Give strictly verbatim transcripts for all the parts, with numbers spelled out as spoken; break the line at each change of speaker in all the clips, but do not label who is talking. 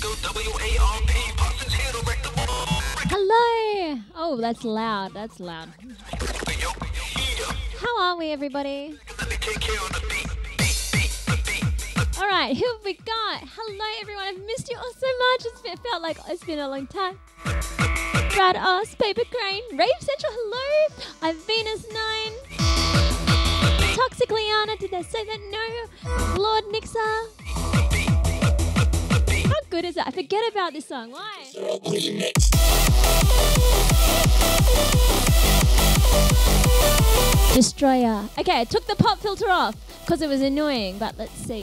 Hello. Oh, that's loud. That's loud. How are we, everybody? All right, who have we got? Hello, everyone. I've missed you all so much. It's, it felt like it's been a long time. Brad Oz, Paper Crane, Rave Central, hello. I'm Venus nine. Toxic Liana, did they say that? No. Lord Nixa. How good is that? I forget about this song. Why? Destroyer. Okay, I took the pop filter off because it was annoying, but let's see.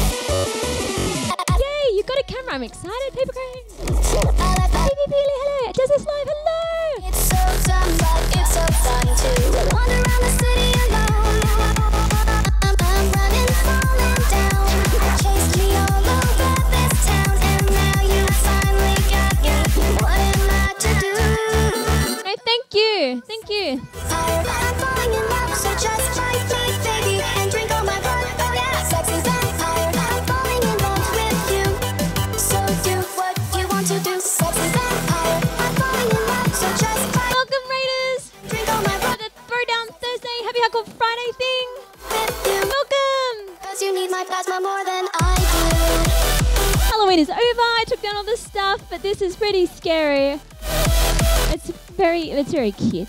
Yay, you got a camera. I'm excited, Paper Crane. Baby Peely, hello. Does this live? Hello.
It's so dumb, but it's so fun to wander around the city alone. I'm running, falling down. Chased me all over this town, and now you finally got me. What am I to do?
No, thank you. Thank you.
I'm falling in love, so just fight me, baby, and drink all my blood. Oh yeah, sexy vampire. I'm falling in love with you, so do what you want to do. Sexy vampire. I'm falling in love, so just fight.
Welcome, Raiders.
Drink all my blood
For the Throwdown Thursday Happy Hardcore Friday thing.
with you.
Welcome.
Cause you need my plasma more than I do.
Halloween is over. I took down all the stuff, but this is pretty scary. It's very, it's very cute.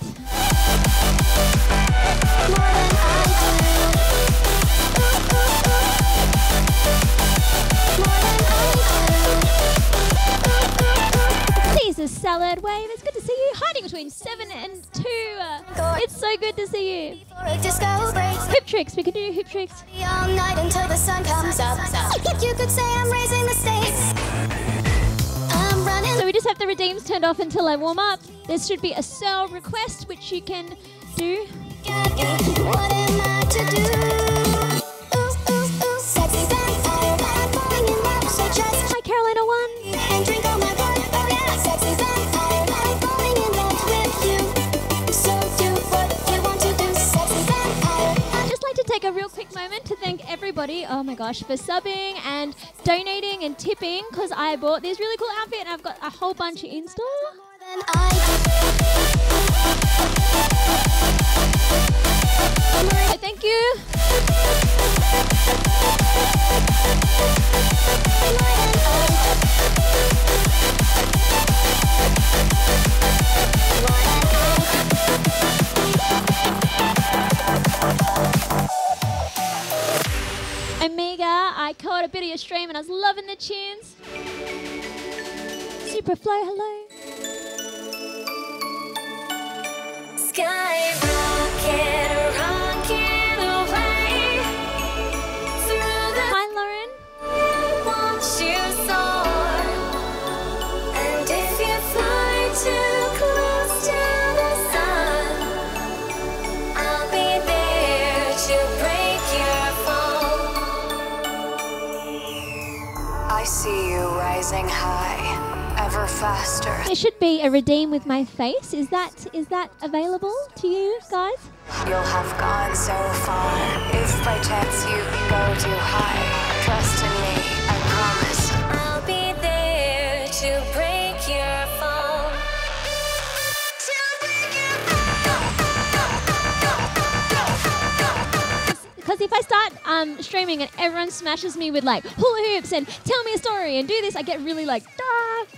More than I do. More than I do.
Caesar Salad Wave, it's good to see you. Hiding between seven and two. It's so good to see you.
For a disco break.
Hip tricks, we can do hip tricks.
All night until the sun comes up. You could say I'm raising the stakes. I'm running.
So we just have the redeems turned off until I warm up. There should be a sell request, which you can do.
What am I to do? Ooh, ooh, ooh, sexy vampire. I'm falling in love, so just
Hi, Carolina One.
and drink all my blood. Oh yeah, sexy vampire. I'm falling in love with you. So do what you want to do, sexy vampire.
I'd just like to take a real quick moment to thank everybody, oh my gosh, for subbing and donating and tipping, because I bought this really cool outfit and I've got a whole bunch in store.
More than I do.
So thank you. Omega, I caught a bit of your stream and I was loving the tunes. Superflow, hello.
Skyrocket, rocking away through the
Hi, Lauren.
watch you soar. And if you fly too close to the sun, I'll be there to break your fall. I see you rising high, ever faster.
There should be a redeem with my face. Is that is that available to you guys?
You'll have gone so far. If by chance you go too high, trust in me, I promise. I'll be there to break your fall.
Because if I start um, streaming and everyone smashes me with like hula hoops and tell me a story and do this, I get really like, ah.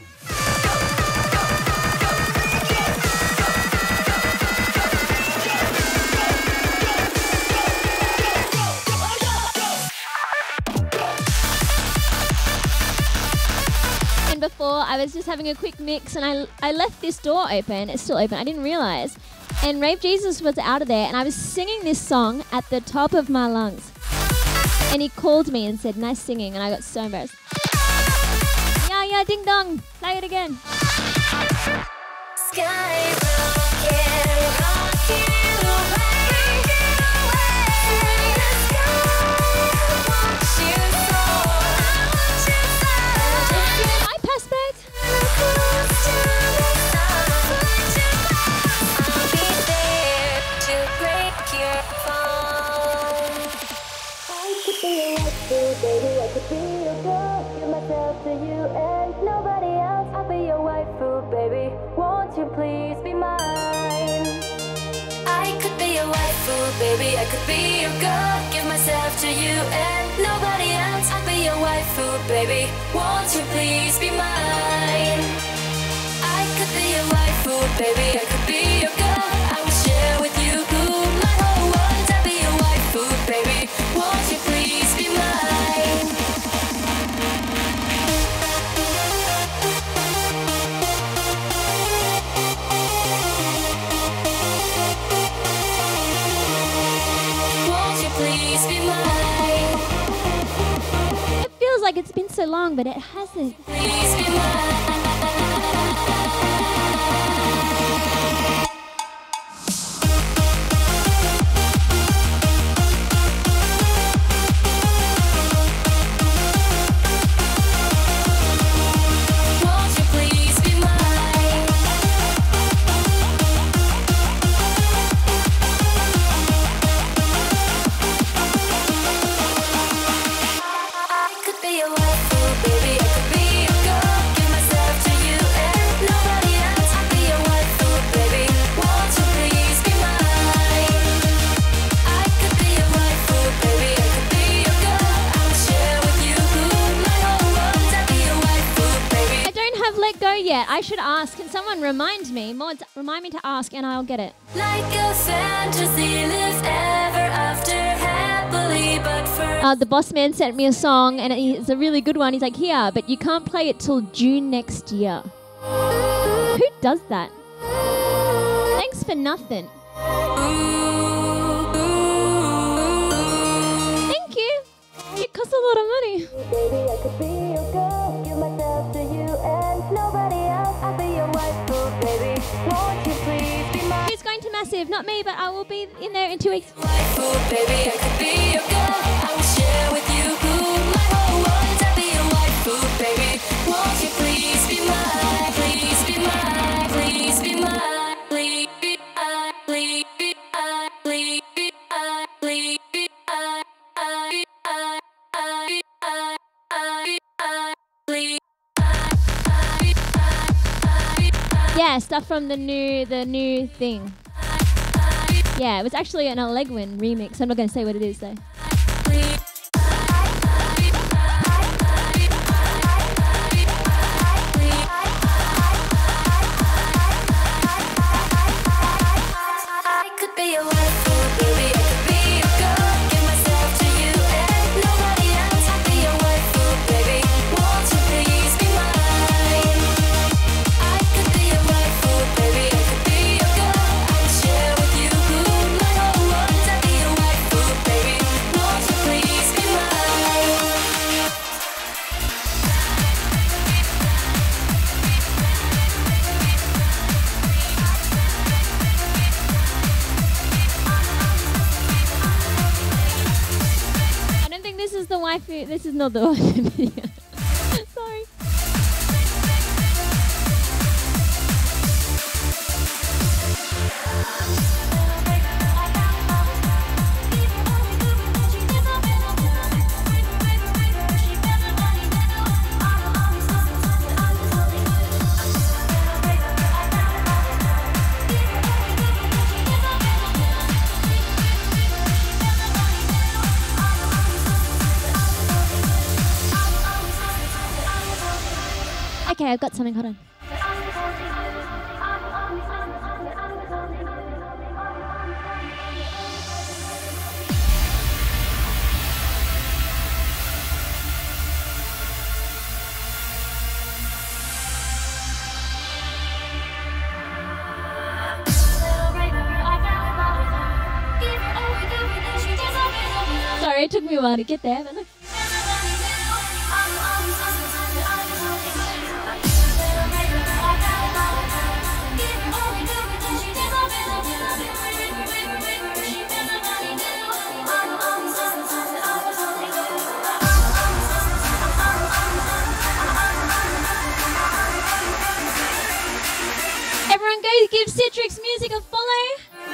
And before, I was just having a quick mix and I, I left this door open. It's still open. I didn't realize. And Rave Jesus was out of there and I was singing this song at the top of my lungs. And he called me and said, nice singing. And I got so embarrassed. Yeah, yeah, ding dong. Play it again.
Skyrocket, rocking away, through the sky. Watch you soar, watch you soar.
Hi, Passback.
Close to the sun, I'll be there to break your fall. I could be a rescue, baby. I could be your girl. Give myself to you and no waifu, baby. I could be your girl, give myself to you and nobody else. I'll be your waifu, baby. Won't you please be mine? I could be your waifu, baby. I could be your girl. I will share with you my whole world. I'll be your waifu, baby. Won't you please be mine? Won't you please be mine?
It feels like it's been so long, but it hasn't.
Please be mine.
I should ask. Can someone remind me? Mods, remind me to ask and I'll get it.
Like a fantasy, live ever after happily, but first.
Uh, the boss man sent me a song and it's a really good one. He's like, here, but you can't play it till June next year. Who does that? Thanks for nothing. Thank you. It costs a lot of money.
Baby, I could be your girl, give myself to you and nobody else. I'll be your waifu, baby. Won't you please be mine?
Who's going to Massive? Not me, but I will be in there in two weeks.
Waifu, baby, I could be your girl. I will share with you my whole world. I'll be your waifu, baby. Won't you please be mine? Please be mine. Please be mine. Please be mine. Please be mine. Please be mine. Please be mine.
Yeah, stuff from the new the new thing. Yeah, it was actually an Olegwin remix. I'm not going to say what it is though.
I could be your waifu, baby. I could be your girl. Give myself to you and nobody else. I'll be your waifu, baby. Won't you please be mine? I could be your waifu, baby. I could be your girl. I will share with you my whole world. I'll be your waifu, baby. Won't you please be mine?
I don't think this is the waifu. This is not the waifu video. Sorry. Okay, I've got something. Hold on. Sorry, it took me a while to get there, but look. Everyone go give Citrix Music a follow.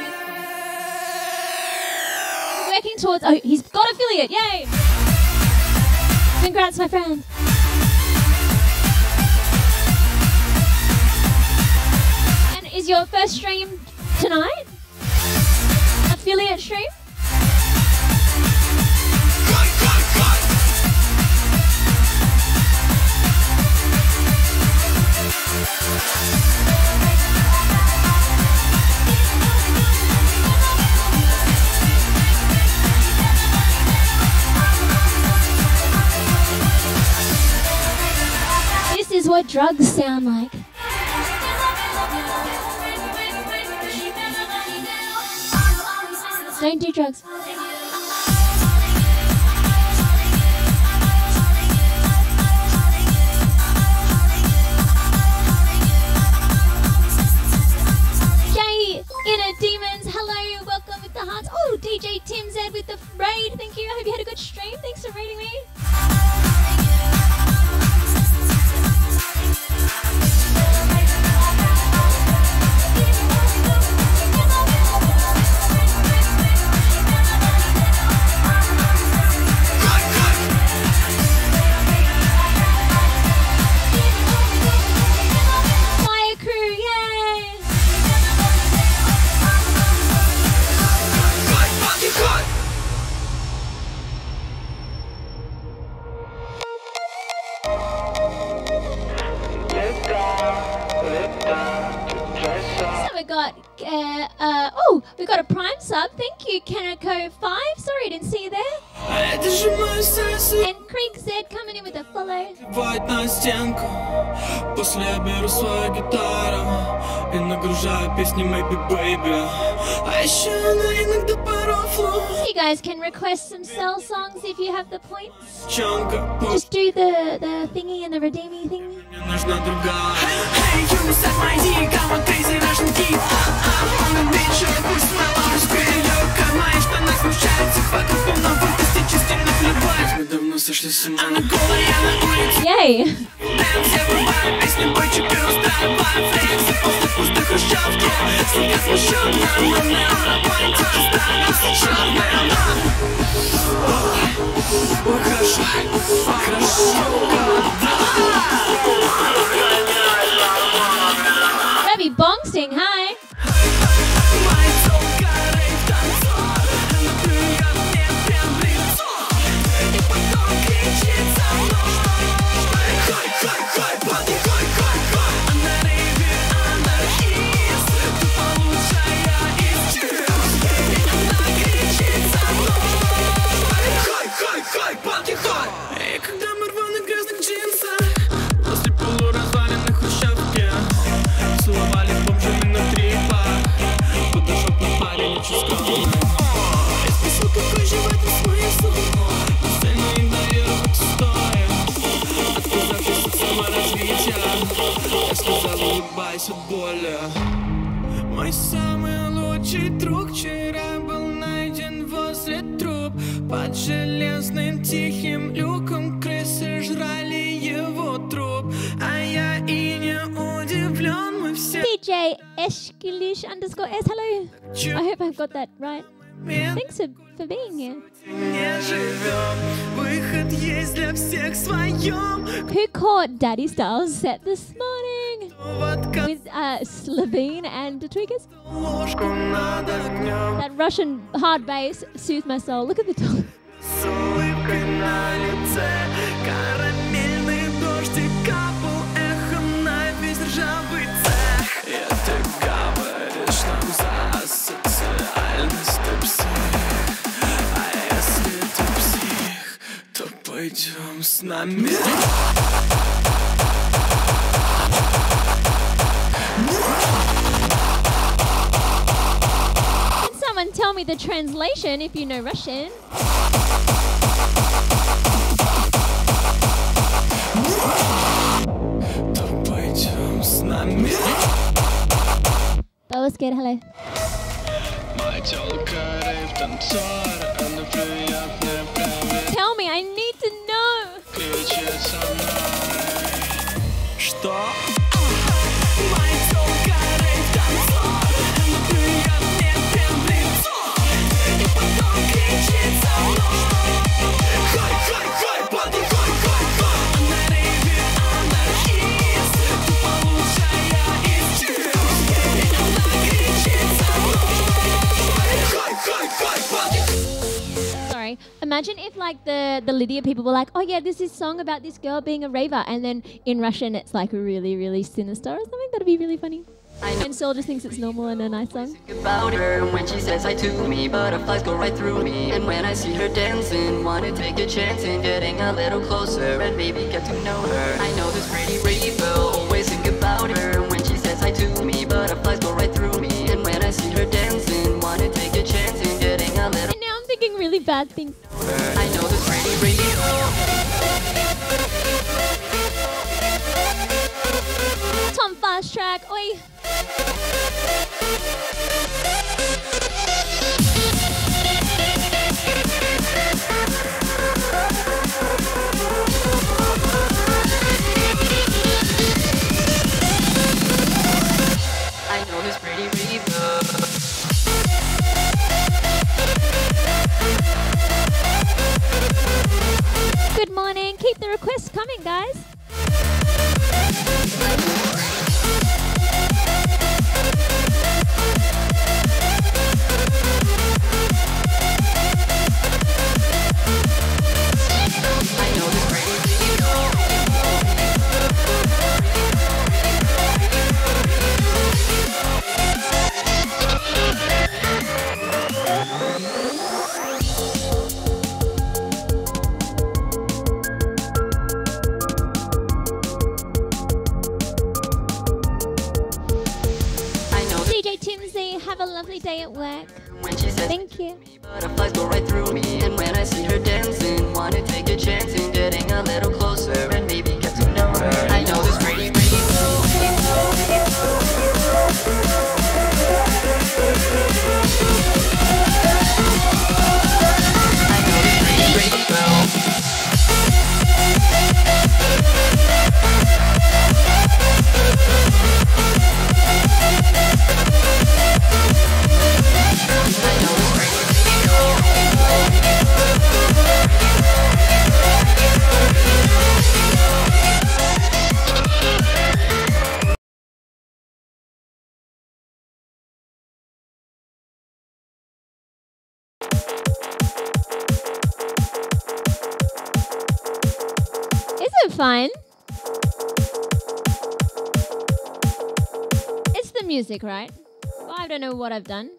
We're working towards, oh, he's got affiliate, yay! Congrats, my friend. And is your first stream tonight? Affiliate stream? drugs sound like. Don't do drugs. Jay, Inner Demons, hello, welcome with the hearts. Oh, D J Tim Z with the raid, thank you. I hope you had a good stream. Thanks for raiding me. Fire crew, yay! So we got, uh, uh, oh, we got a Prime sub. Thank you, Kanako five. Sorry, I didn't see you there. And Creek Z coming in with a follow.
На стенку. После я беру свою гитару и нагружаю песни Maybe Baby. А еще она иногда порой флу.
You guys can request some cell songs if you have the points.
Девчонка,
Just do the, the thingy and the redeeming thingy.
мне нужна другая. Hey, you miss that my D, come on crazy Russian deep. On the beach, и пусть мелодия вперед. Кармане штанах смущается, факел полно фантастически наплевать. Мы давно сошли с ума. Она голая, я на улице.
Yay!
Дэнс, я бываю, песни бойчики устраиваю флексы после пустой хрущевки. Слегка смущенно, но не работает, останется черным. Ой, хорошо, хорошо.
Ravi Bongsting, hi!
Моя тёлка рейв-танцор, она плюет мне прям в лицо. И потом кричит со мной. Хой, хой, хой, поди, хой, хой, хой. А на рейве анархист, тупо лучшая из чист. И она кричит со мной. Хой, хой, хой, поди, хой. И когда мы в рваных грязных джинсах, после полуразваленных хрущевки, целовали бомжами на трипах, подошел к нам парень очень скромный. Я спросил, какой же в этом смысл, постоянно игнорировать стоя, отказавшись от саморазвития. Я сказал, улыбаясь от боли. Мой самый лучший друг вчера был найден возле труб. Под железным тихим люком крысы жрали его труп. А я и не удивлен, мы все
D J Eshkilish underscore S, hello. I hope I've got that right. Thanks for, for being here.
не живем. Выход есть для всех своем.
Who caught Daddy Styles set this morning?
Водка
With uh, Slovene and the Tweakers?
ложку над огнем.
That Russian hard bass soothed my soul. Look at the dog.
С улыбкой на лице. Карамельный дождик капал эхом на весь ржавый цех. И ты говоришь нам за асоциальность ты псих. А если ты псих, то пойдем с нами.
Can someone tell me the translation if you know Russian?
То пойдем с нами.
That was good, hello.
Моя тёлка рейв-танцор, она плюет мне прям в лицо.
Tell me, I need to know.
Кричит со мной. Что? Моя тёлка рейв-танцор, она плюет мне прям в лицо. И потом кричит со мной. Хой, хой, хой, поди, хой, хой, хой. А на рейве анархист, тупо лучшая из чист. И она кричит со мной. Хой, хой, хой, поди.
Sorry. Imagine if like the, the Lydia people were like, oh yeah, there's this song about this girl being a raver, and then in Russian it's like really, really sinister or something. That'd be really funny. And Saul just thinks it's normal and a nice song.
About her when she says hi to me, butterflies go right through me. And when I see her dancing, wanna take a chance in getting a little closer and maybe get to know her. I know this pretty rainbow
bad thing.
I know this pretty radio.
Tom Fast Track, oi.
I know this pretty radio.
Good morning. Keep the requests coming, guys.
I know this pretty radio.
D J Timsy, have a lovely day at work.
When she says
Thank you.
butterflies go right through me, and when I see her dancing, wanna take a chance in getting a little closer and maybe get to know her. I know this pretty radio. I know this pretty radio. I know this
Is it fine? It's the music, right? Well, I don't know what I've done.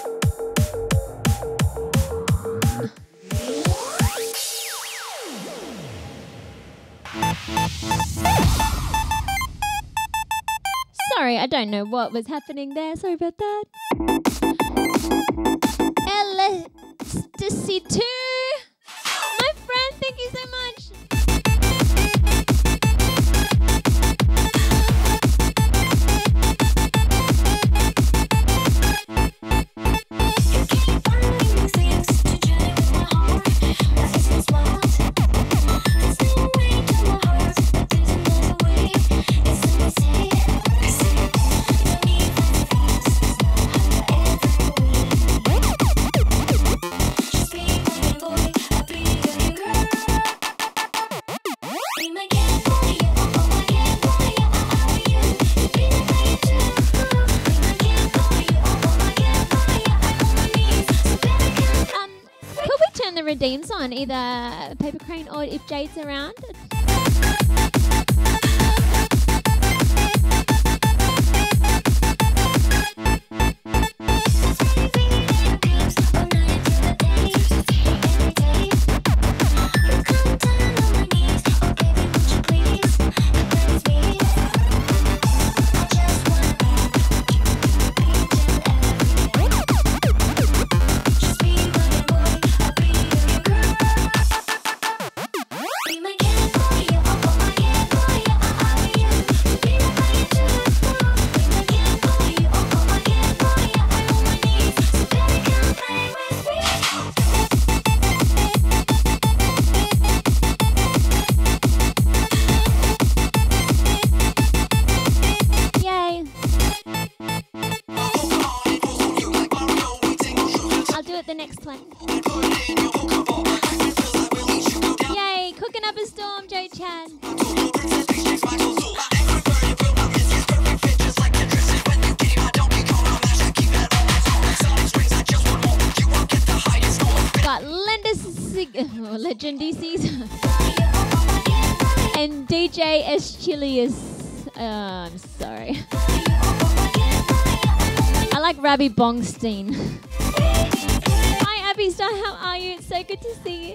Sorry, I don't know what was happening there. Sorry about that. Elasticity two. My friend, thank you so much. Redeems on either Paper Crane or if Jade's around. The next one. Yay, cooking up a storm, Joe Chan. Got Linda Sig- Legendy Caesar and D J Eschilius. Uh, I'm sorry. I like Rabbi Bongstein. Hi Abby Star, how are you? It's so good to see you.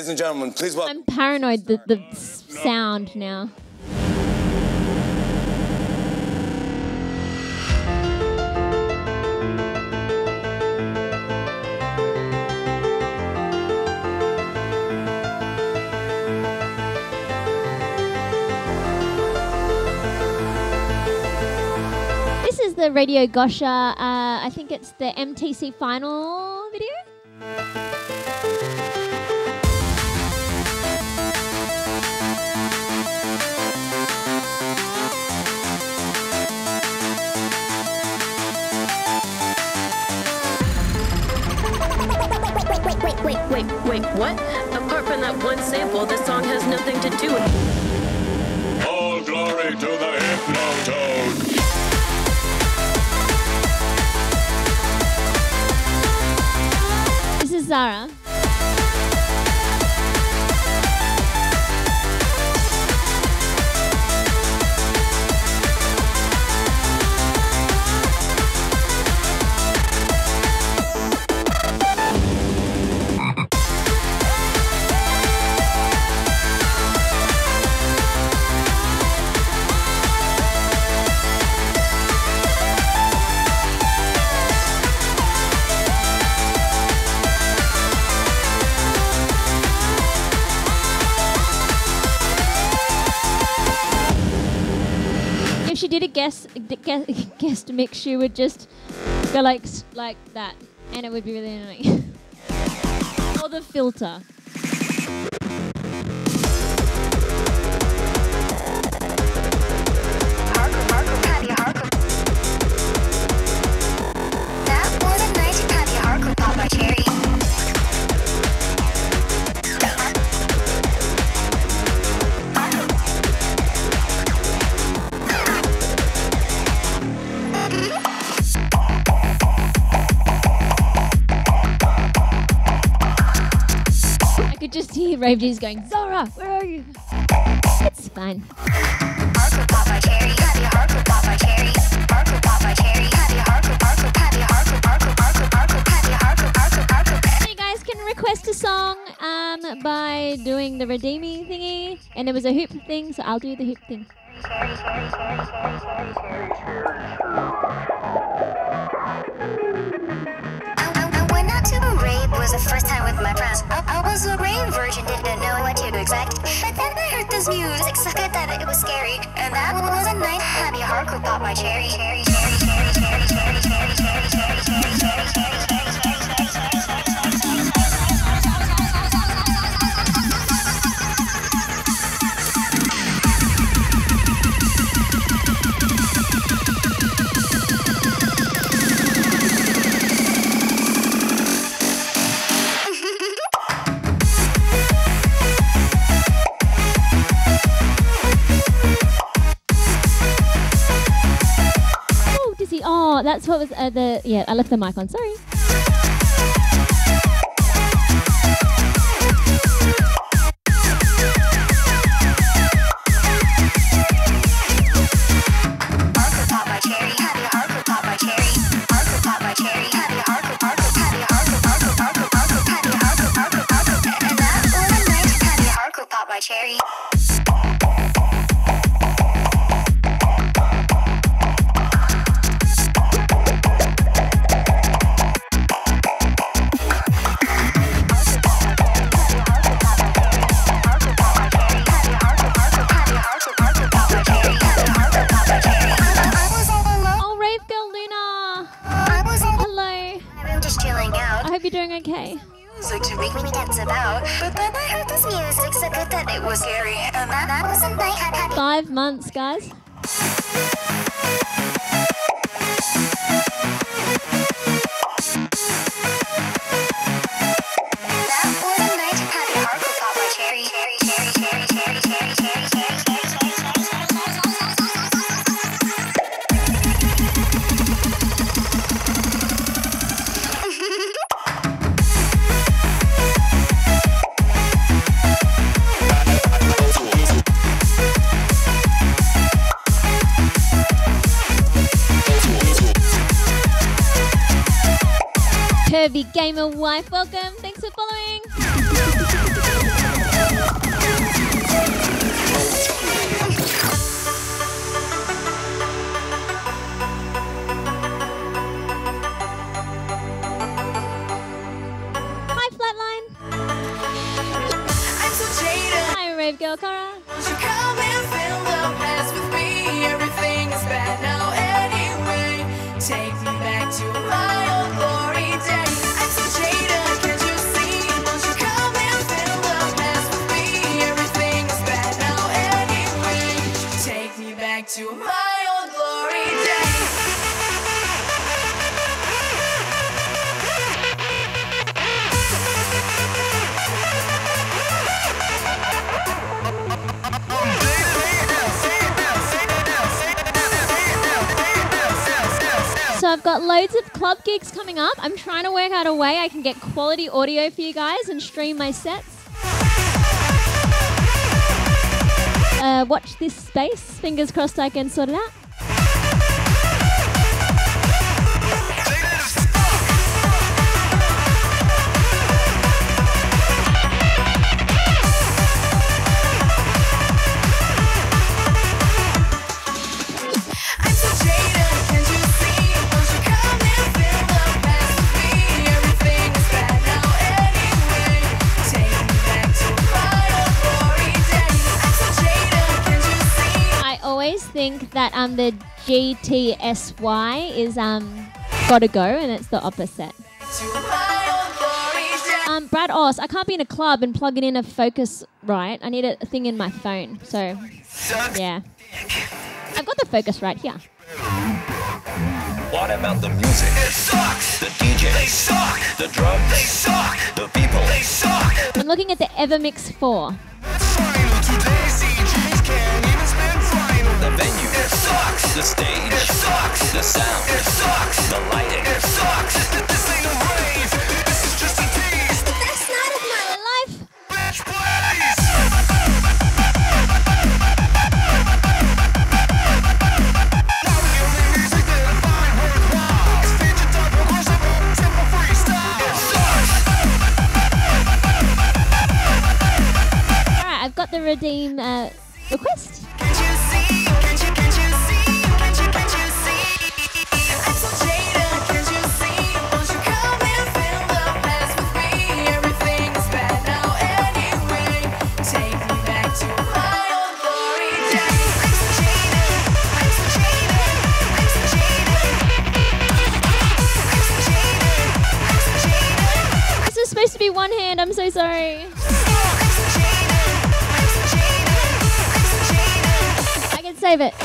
Ladies and gentlemen, please welcome.
I'm paranoid the the s- sound now. This is the Radio Gosha. Uh, I think it's the M T C final video.
Wait, wait, wait, wait, wait, what? Apart from that one sample, the song has nothing to do with.
All glory to the Hypnotoad.
This is Zara. If she did a guest guest, guest mix, she would just go like s- like that, and it would be really annoying. Or the filter.
That was a night happy hardcore pop by Cherry.
I could just hear Rave G's going, Zara, where are you? It's fine.
Hardcore pop by Cherry. Happy hardcore pop by Cherry. Hardcore pop by Cherry. Happy hardcore hardcore happy hardcore hardcore hardcore hardcore happy hardcore hardcore hardcore.
So you guys can request a song um, by doing the Redeemi thingy, and there was a hoop thing, so I'll do the hoop thing.
I, I, I went out to a rave, was the first time with my friends. I, I was a rave virgin, didn't know what to expect. But then I heard this music, so good that it was scary. And that was a night happy hardcore pop by Cherry. Cherry, cherry, cherry, cherry, cherry, cherry, cherry, cherry, cherry, cherry, cherry, cherry,
Oh, Dizzy. Oh, that's what was uh, the. Yeah, I left the mic on. Sorry.
hardcore pop by Cherry. Happy hardcore pop by Cherry. Hardcore pop by Cherry. Happy hardcore hardcore happy hardcore hardcore hardcore hardcore happy hardcore hardcore hardcore. And that was a night happy hardcore pop by Cherry.
Oh, Rave Girl Luna. Hello.
Just chilling out.
I hope you're doing okay.
Music to make me dance about. But then I heard this music so good that it was scary. And that, that was a night happy.
Five months, guys.
That was a night happy hardcore pop by Cherry. Cherry, cherry, cherry, cherry, cherry, cherry, cherry, cherry, cherry,
Curvy Gamer Wife, welcome. Thanks for following. go, Cara.
Won't you come and fill the past with me? Everything is bad now anyway. Take me back to my old glory days. I'm so jaded, can't you see? Won't you come and fill the past with me? Everything is bad now anyway. Take me back to my old glory days.
So I've got loads of club gigs coming up. I'm trying to work out a way I can get quality audio for you guys and stream my sets. Uh, watch this space. Fingers crossed I can sort it out.
I'm so jaded, can't you see? Won't you come and fill the past with me? Everything is bad now anyway. Take me back to my old glory days. I'm so jaded, can't you see?
I always think that um the G T S Y is um gotta go and it's the opposite.
To my old glory days.
Um, Brad Oss, I can't be in a club and plug it in a focus right. I need a thing in my phone. So yeah. I've got the focus right here.
What about the music? It sucks. The D J, they suck. The drums, they suck. The people, they suck.
I'm looking at the Evermix four.
Final today, C Gs can't even spend final. The venue, it sucks. The stage, it sucks. The sound, it sucks. The lighting, it sucks. This ain't a rave. This is just a tease.
That's not of my
My life.
Bitch, please. Now the only music that I find worthwhile is digital progressive simple freestyle. It sucks.
All right, I've got the redeem uh, request.
Can't you see? Can't you, can't you see? Can't you, can't you see? I'm so jaded, can't you see? Won't you come and fill the past with me? Everything is bad now anyway. Take me back to my old glory days. I'm so jaded, I'm so jaded, I'm so jaded. I'm so jaded, I'm so jaded.
This was supposed to be one hand. I'm so sorry.
I'm so jaded, I'm so jaded, I'm so jaded.
I can save it.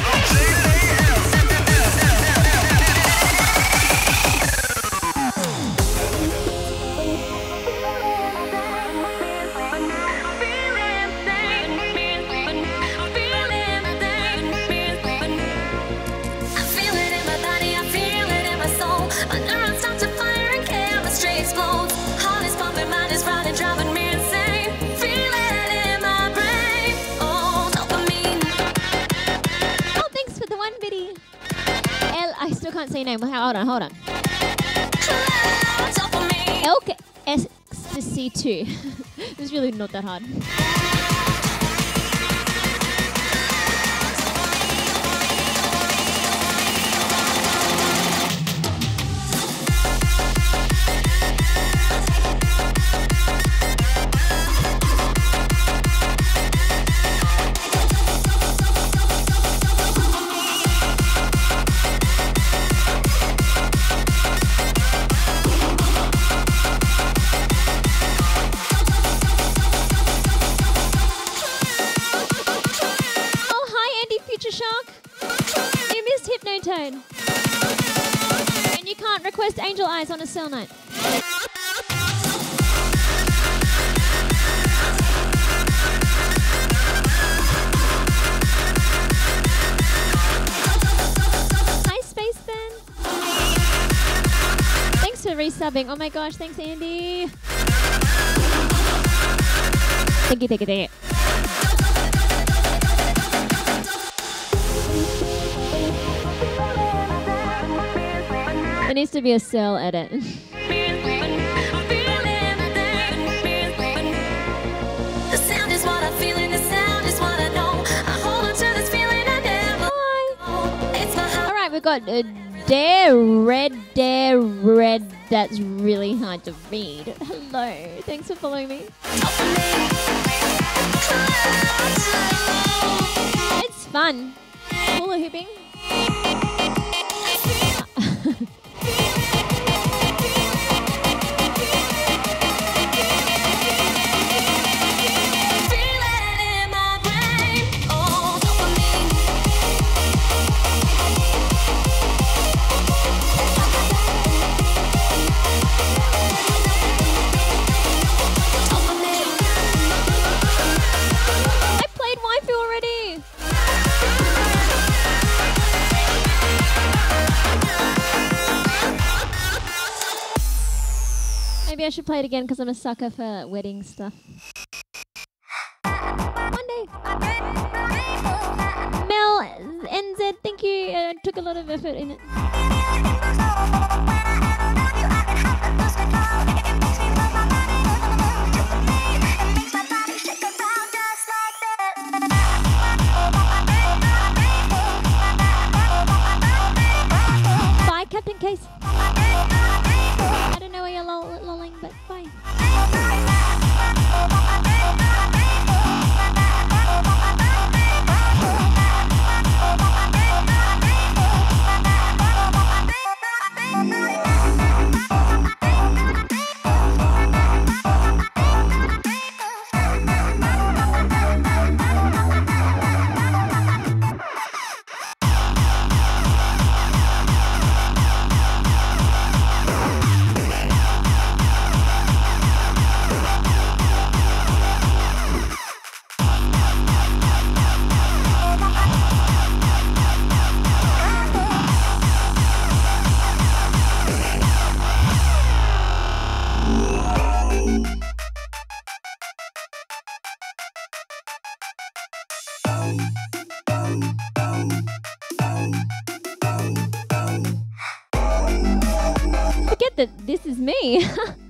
I feel it in my body, I feel it in my soul. My neurons start to fire and chemistry explodes. Heart is pumping, mind is running, driving me insane. Feel it in my brain. Oh, dopamine.
Oh, thanks for the one biddy. L, I still can't say your name. Hold on, hold on.
Oh, dopamine.
Elk Ecstasy two. It was really not that hard. Oh, hi, Andy Future Shark. You missed Hypnotone. And you can't request Angel Eyes on a cell night. Hi, Space Ben. Thanks for resubbing. Oh my gosh, thanks, Andy. Thank you, thank you, thank you. There needs to be a cell edit.
The sound is what I'm feeling, the sound is what I know. I hold on to this feeling I never.
Hi.
It's my heart.
All right, we've got uh, Dare Red Dare Red. That's really hard to read. Hello. Thanks for following me. It's fun. Hula hooping. Waifu already. Maybe I should play it again because I'm a sucker for wedding stuff. One day. Mel N Z, thank you. Uh, took a lot of effort in it. Bye, Captain Case. I don't know where you're loll- lolling, but bye. Forget that this is me.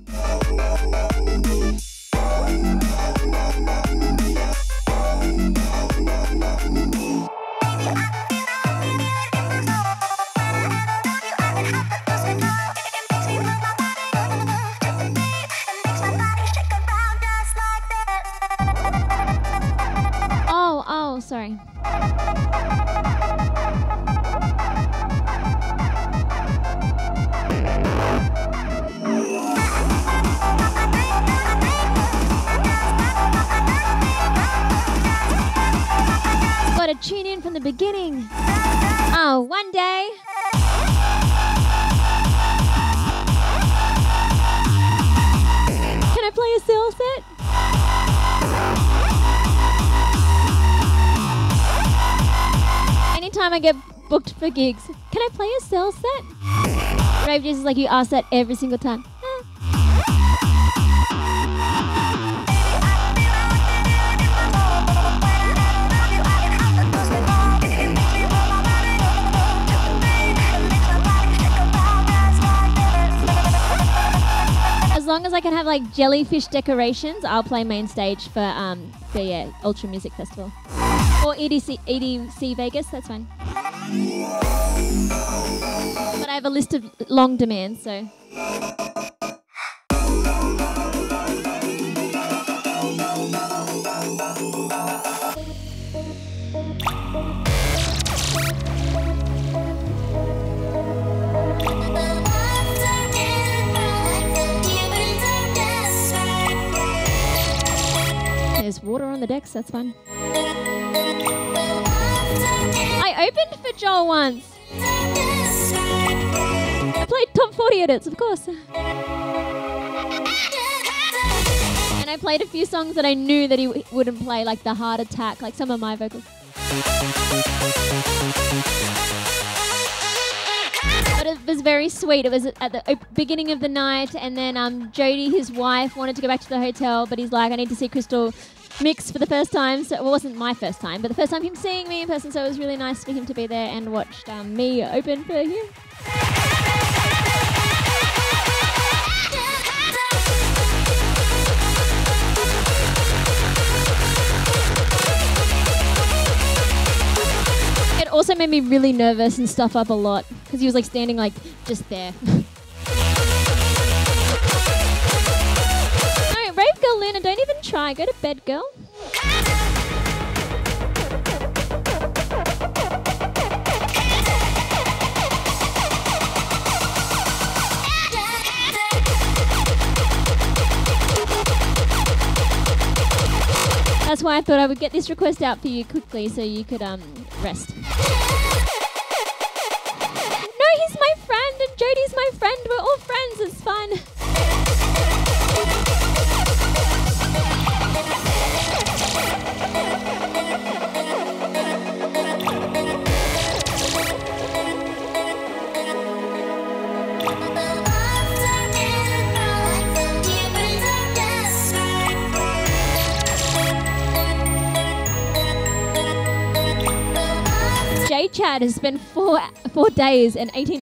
Oh, oh, sorry. Gotta tune in from the beginning. Oh, one day. Can I play a cell set? Anytime I get booked for gigs, can I play a cell set? Rave Jesus is like, you ask that every single time. As long as I can have like jellyfish decorations, I'll play main stage for um the yeah, Ultra Music Festival or E D C E D C Vegas. That's fine. But I have a list of long demands, so. There's water on the decks, that's fun. I opened for Joel once. I played top forty edits, of course. And I played a few songs that I knew that he w- wouldn't play, like the Heart Attack, like some of my vocals. But it was very sweet. It was at the op- beginning of the night, and then um, Jody, his wife, wanted to go back to the hotel, but he's like, I need to see Crystal mix for the first time. So it wasn't my first time, but the first time him seeing me in person, so it was really nice for him to be there and watched um, me open for him. It That also made me really nervous and stuff up a lot because he was like standing like just there. No, Rave Girl Luna, don't even try. Go to bed, girl. That's why I thought I would get this request out for you quickly so you could um rest. No, he's my friend and Jodie's my friend. We're all friends. It's fun. J Chad has spent four four days and eighteen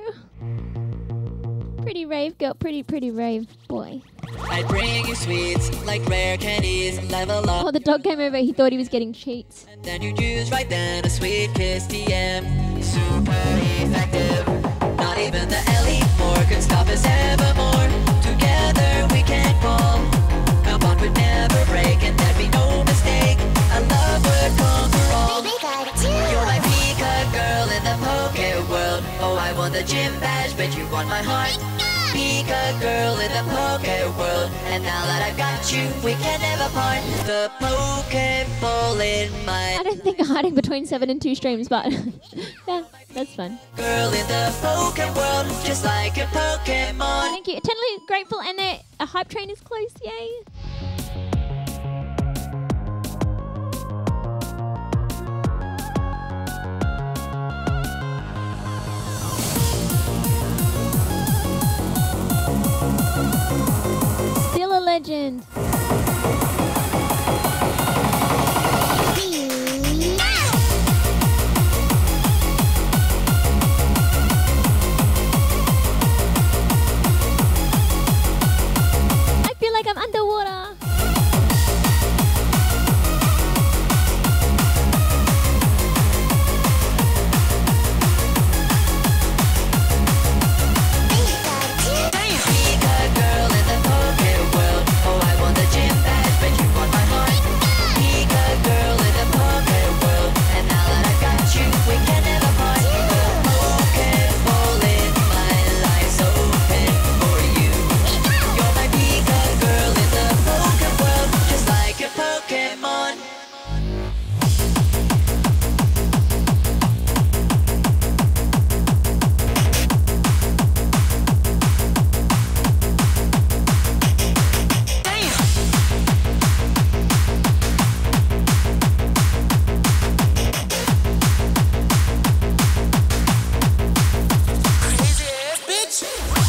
Pretty rave girl, pretty, pretty rave boy.
I bring you sweets like rare candies, level up.
Oh, the dog came over. He thought he was getting cheats.
And then you choose right then a sweet kiss, T M. Super effective. Not even the elite four could stop us evermore. Together we can fall. Our bond would never break, and there'd be no mistake. Our love would conquer all. You're my Pika girl in the poke world. Oh, I won the gym badge, but you won my heart. Pika girl in the poke world, and now that I've got you, we can never part. The Pokeball in my
I don't think hiding between seven and two streams, but yeah, that's fun.
girl in the Poke world, just like a Pokemon.
Thank you. Eternally grateful, and a, a hype train is close. Yay! Still a legend. I feel like I'm underwater.
Pika girl in the Poke world. Oh, I won the gym badge, but you won my heart. Pika girl in the Poke world, and now that I've got you, we can never part. The Pokeball in my life's open for you. You're my Pika girl in the Poke world, just like a Pokemon. Crazy ass bitch.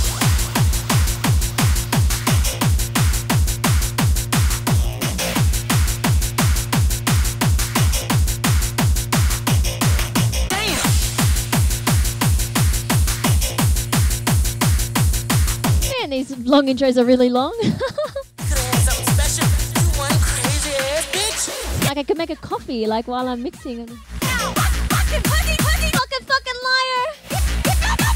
Man, these long intros are really long.
Something special. You one crazy ass bitch.
Like I could make a coffee, like while I'm mixing. Fucking fucking liar!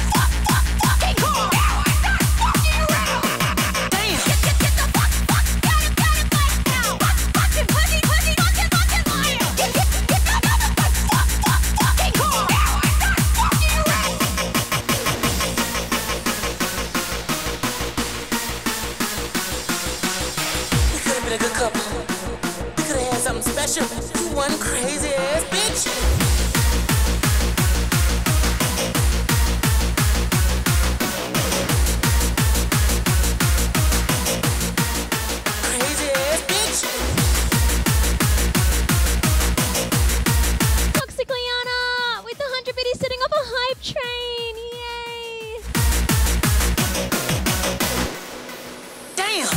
We could have been a good couple. We could have had something special. You one crazy ass bitch. Crazy ass bitch.
Toxic Liana with the one hundred biddies setting up a hype train. Yay!
Damn.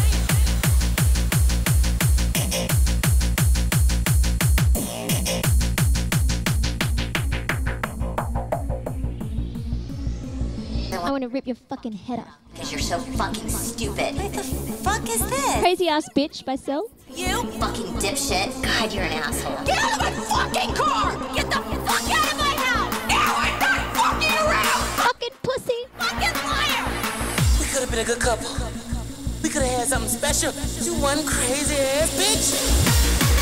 I want to rip your fucking head off.
Because you're so fucking stupid. What the fuck is this?
Crazy ass bitch by Cell.
You fucking dipshit. God, you're an asshole.
Get out of my fucking car! Get the fuck out of my house! Now I'm not fucking around!
Fucking pussy.
Fucking liar!
We could have been a good couple. We could have had something special. You one crazy ass bitch.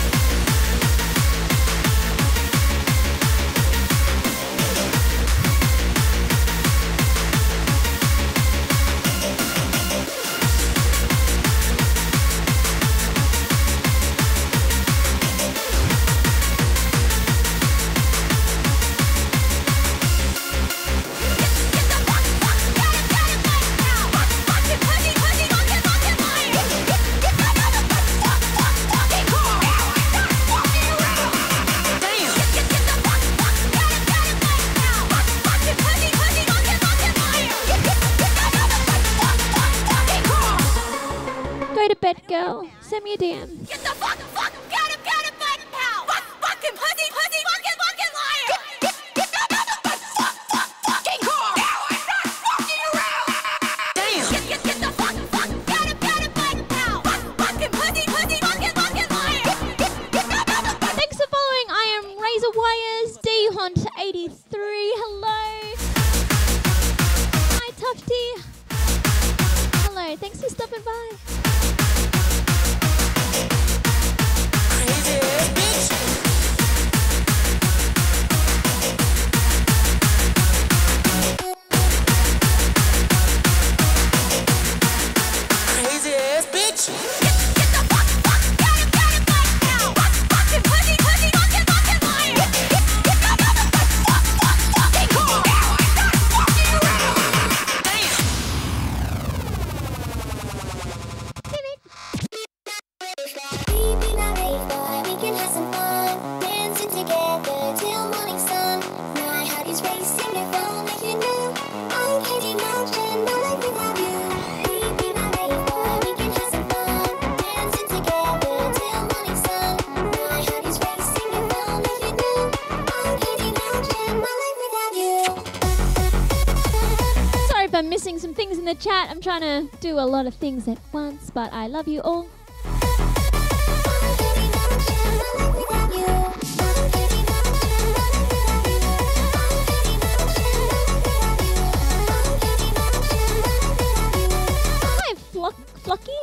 Go to bed, girl. Send me a D M.
Get the fuck, fuck, get him, get him, fuck, now! Fuck, fucking pussy, pussy, fucking, fucking liar! Get, get, get the motherfucking fuck, fuck, fucking car! Now I'm
if I'm missing some things in the chat. I'm trying to do a lot of things at once, but I love you all. Hi, Flock, Flocky.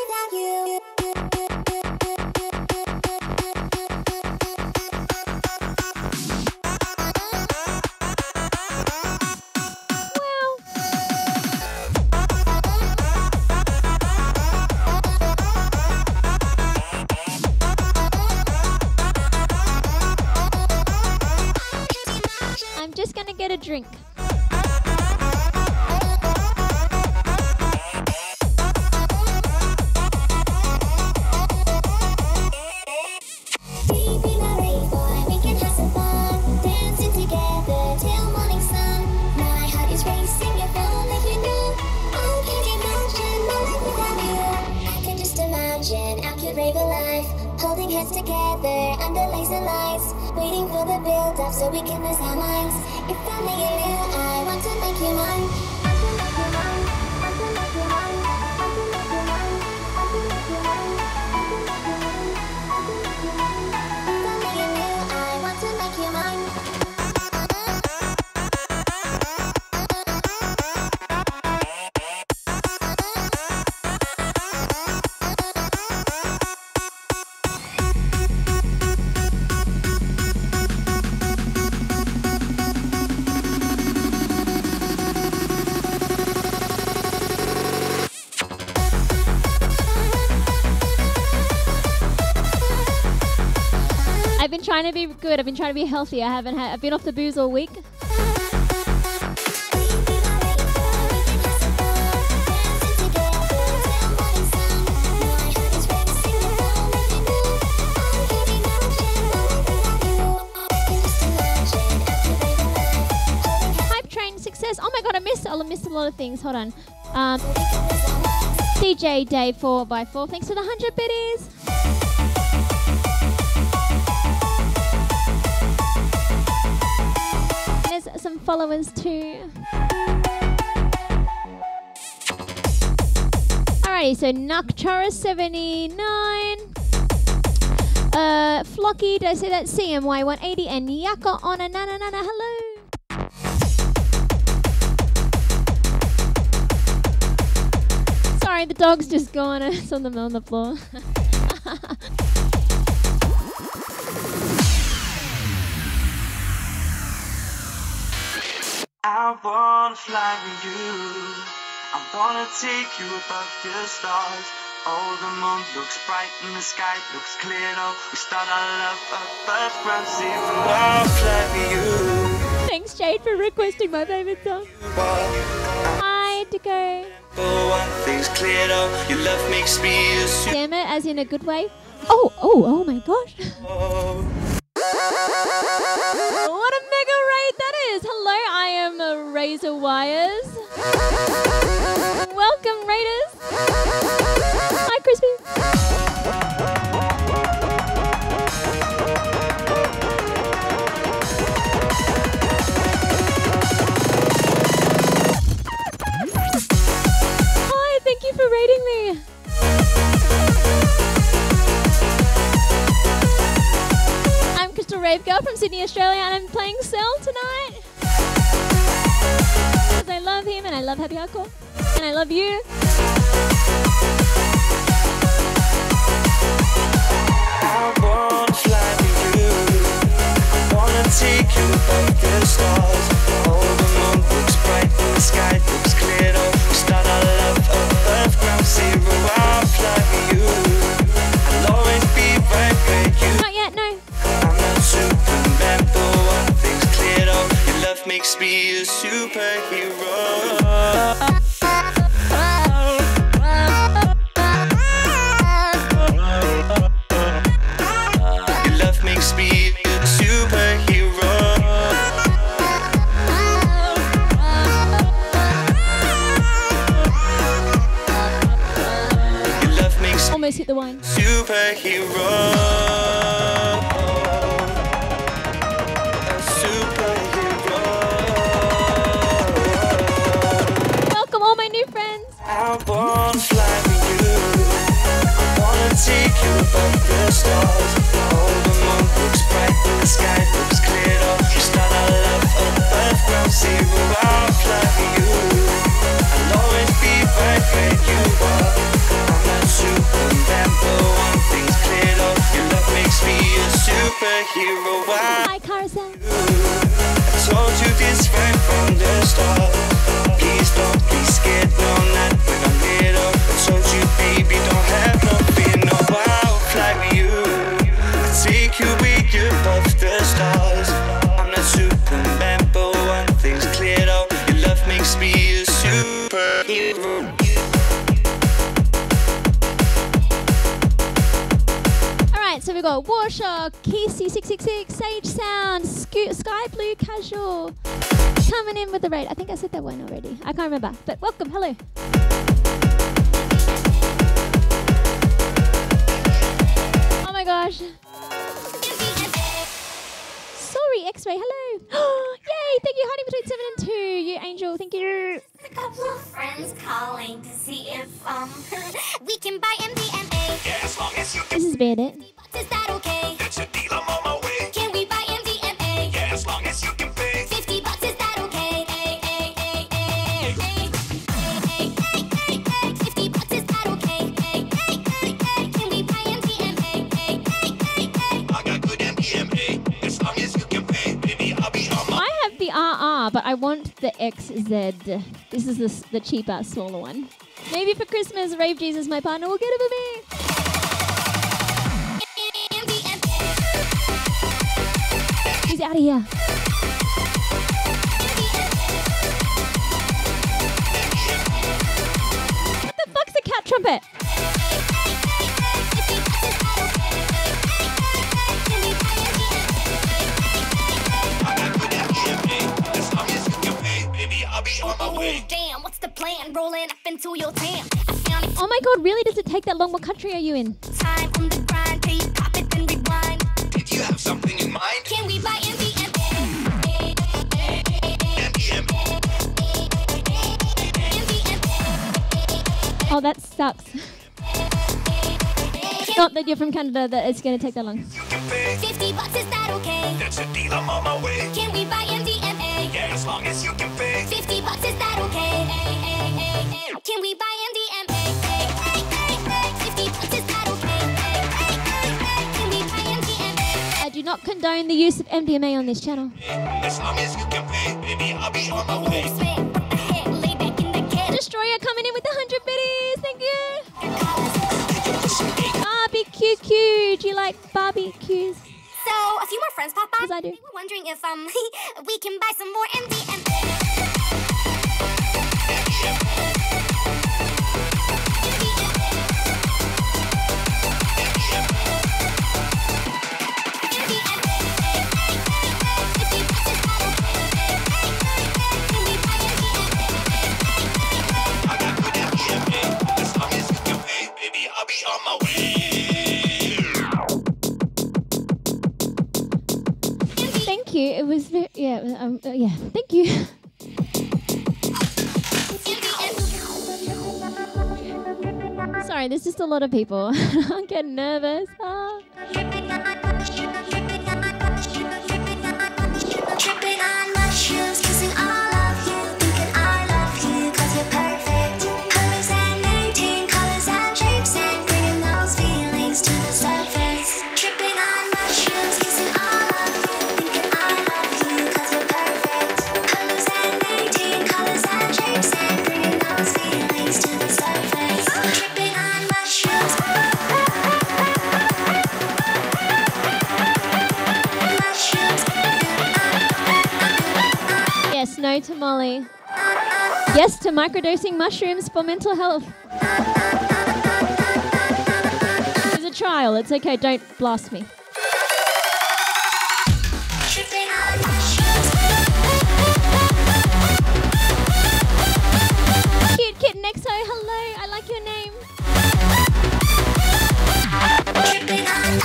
I'm just gonna get a drink.
Holding hands together under laser lights, waiting for the build up so we can lose our minds. If only you knew I want to make you mine. Want to make you mine. Want to make you mine. Want to make you mine. Want to make you mine. Want to make you mine. Want to make you mine. If only you knew I want to make you mine.
I've been trying to be good. I've been trying to be healthy. I haven't had. I've been off the booze all week. Hype train success. Oh my god, I missed. I missed a lot of things. Hold on. Um, D J Day four by four. Thanks for the hundred biddies. There's some followers too. Alrighty, so Nakchara seventy-nine. Uh, Flocky, did I say that? C M Y one eighty and Yaka on a nana nana. Hello. Sorry, the dog's just going. It's on the on the floor.
I wanna fly with you. I wanna take you above the stars. Oh, the moon looks bright and the sky looks clear. Oh, we start our love above ground zero. I'll fly with you.
Thanks, Jade, for requesting my favorite song. Hi, Dico.
Oh, one thing's clear. Oh, your love makes me a super.
Damn it, as in a good way. Oh, oh, oh my gosh. What a mega raid that is! Hello, I am uh, Razor Wires. Welcome, Raiders. Hi, Crispy. Hi, thank you for raiding me. Crystal Rave Girl from Sydney, Australia, and I'm playing Cell tonight. Because I love him, and I love Happy Hardcore, and I love you.
I wanna fly with you. I wanna take you above the stars. Oh, the moon looks bright and the sky looks clear. Oh, we start our love above ground zero. I'll fly with you. I'll always be right where you.
Not yet, no.
I'm not Superman, but one thing's clear. Oh, your love makes me a superhero. Your love makes me a superhero. Your love makes
Almost hit the wine.
superhero. A superhero. I wanna fly with you. I wanna take you above the stars. Oh, the moon looks bright, the sky looks clear. You start our love above ground zero. I'll fly with you. I'll always be right where you are. I'm not Superman, but one thing's clear up. Your love makes me a superhero. I
Hi, Carousel.
I told you this right from the start. Please don't be scared, no, not when I'm lit up. I told you, baby, don't have no fear, no, I'll fly with you. I'll take you way above the stars. I'm not Superman, but one thing's clear up. Your love makes me a superhero.
Alright, so we got Warshock, Keesey six six six, Sage Sound, Scoot, Sky Blue Casual. Coming in with the raid. I think I said that one already. I can't remember. But welcome. Hello. Oh my gosh. Sorry, X-Ray. Hello. Yay. Thank you. Hiding between seven and two. You angel. Thank you.
A couple of friends calling to see if um we can buy M D M A.
Yeah, as long as you can.
This is Bandit.
Is that okay?
That's a deal, I'm on my way.
Can we buy M D M A?
Yeah, as long as you can pay.
Fifty bucks, is that okay? Hey, hey, hey, hey, hey. Hey, hey, hey, hey. Fifty bucks, is that okay? Hey, hey, hey, hey. Can we buy M D M A? Hey, hey, hey, hey.
I got good M D M A. As long as you can pay, baby, I'll be on my.
I have the R R, but I want the X Z. This is the, s- the cheaper, smaller one. Maybe for Christmas, Rave Jesus, my partner, will get it for me.
M D M A.
He's out of here. What the fuck's a cat trumpet?
I got good M D M A. As long as you can pay, baby, I'll be on my way.
Damn, what's the plan? Rolling up into your tam. I found it
Oh my god, really? Does it take that long? What country are you in?
time on the grind. Pay, pop it, then rewind.
Did you have something in mind?
Can we buy M D M A?
M D M A.
Oh, that sucks. Not that you're from Canada, that it's gonna take that long.
You can pay.
Fifty bucks, is that okay?
That's a deal, I'm on my way.
Can we buy M D M A?
Yeah, as long as you can pay.
Fifty bucks, is that okay? Can we buy M D M A? Fifty bucks, is that okay? Can we buy M D M A?
I do not condone the use of M D M A on this channel.
As long as you can pay, baby, I'll be on my way.
Swing, what the heck? Lay back in the kid.
Destroyer coming in with the one hundred biddies. Thank you. Barbecue. Do you like barbecues?
So, a few more friends pop by.
Yes, I do.
They were wondering if um we can buy some more M D M A.
I got good M D M A. As long as you can pay, baby, I'll be on my way.
Thank you. It was very, yeah, um, uh, yeah. Thank you. Sorry, there's just a lot of people. I'm getting nervous. Ah.
Tripping on mushrooms, kissing all of you, thinking I love you 'cause you're perfect. Hallucinating colors and shapes and bringing those feelings to the surface. Tripping on mushrooms, kissing all of you, thinking I love you 'cause you're perfect. Hallucinating colors and shapes and bringing those feelings to the surface. Tripping on mushrooms.
Yes, no to Molly. Yes to microdosing mushrooms for mental health. It's a trial. It's okay. Don't blast me.
Tripping on mushrooms.
Cute Kitten X O, hello. I like your name.
Tripping on.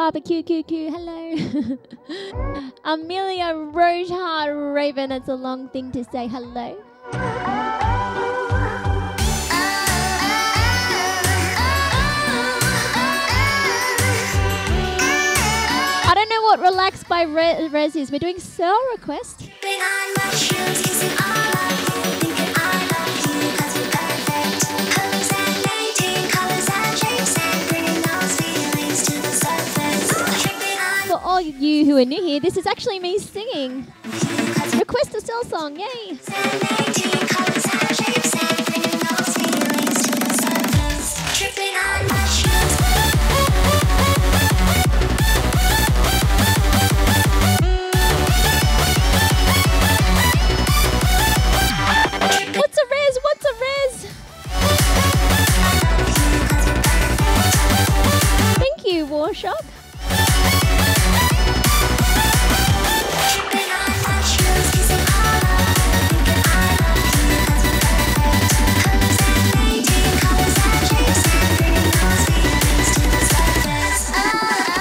barbecue, Q Q, hello. Amelia Rojehart Raven, it's a long thing to say hello. I don't know what Relax by Re- Rez is. We're doing Cell Request.
Been on my shoes, kissing all of you, thinking I love you 'cause you're perfect. Hallucinating colors and shapes and bringing those feelings to the surface. Tripping on
For all you who are new here, this is actually me singing. Request a Cell song, yay!
hallucinating colors and shapes and bringing those feelings to the surface. Tripping on my shoes.
What's a res? What's a res? Thank you, Warshock.
Tripping on my shoes, kissing all of you, thinking I love you 'cause you're perfect. Hallucinating colors and shapes and bringing those feelings to the surface. Oh,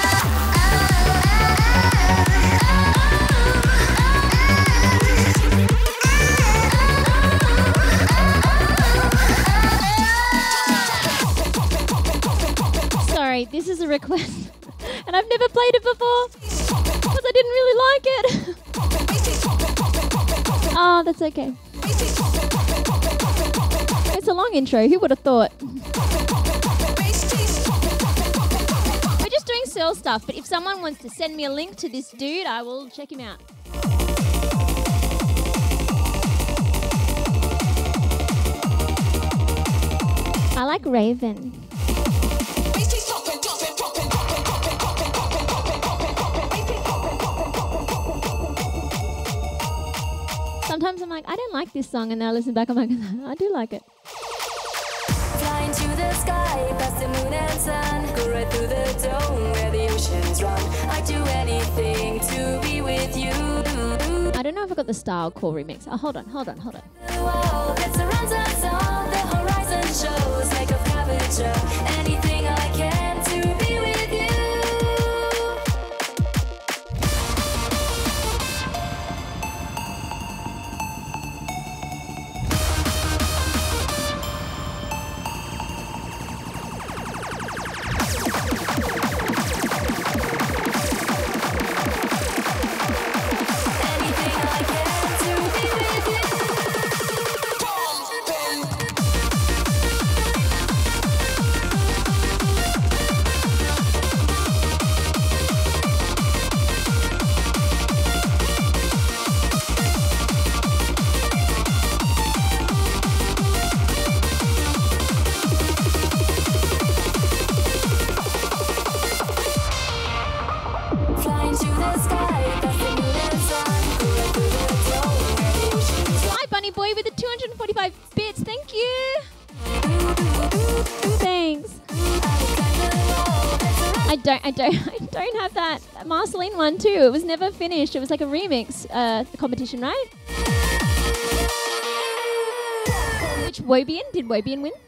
Sorry, this is a request. And I've never played it before. Because I didn't really like it. Oh, that's okay. It's a long intro. Who would have thought? We're just doing Cell stuff, but if someone wants to send me a link to this dude, I will check him out. I like Raven. Sometimes I'm like, I don't like this song, and then I listen back, I'm like, I do like it.
Flying to the sky, past the moon and sun. Go right through the dome where the oceans run. I'd do anything to be with you.
I don't know if I got the Style Core remix. Oh, hold on, hold on, hold on.
The wall that surrounds us all, the horizon shows like a curvature. Anything I can to be with you. Anything I can to be with you. Flying to the sky, past the moon and sun. Go right through the dome where the oceans run.
Hi, Bunny Boy, with the two hundred forty-five bits. Thank you. Thanks. I don't, I don't, I don't have that Marceline one too. It was never finished. It was like a remix uh, competition, right? Which Wobian? Did Wobian win?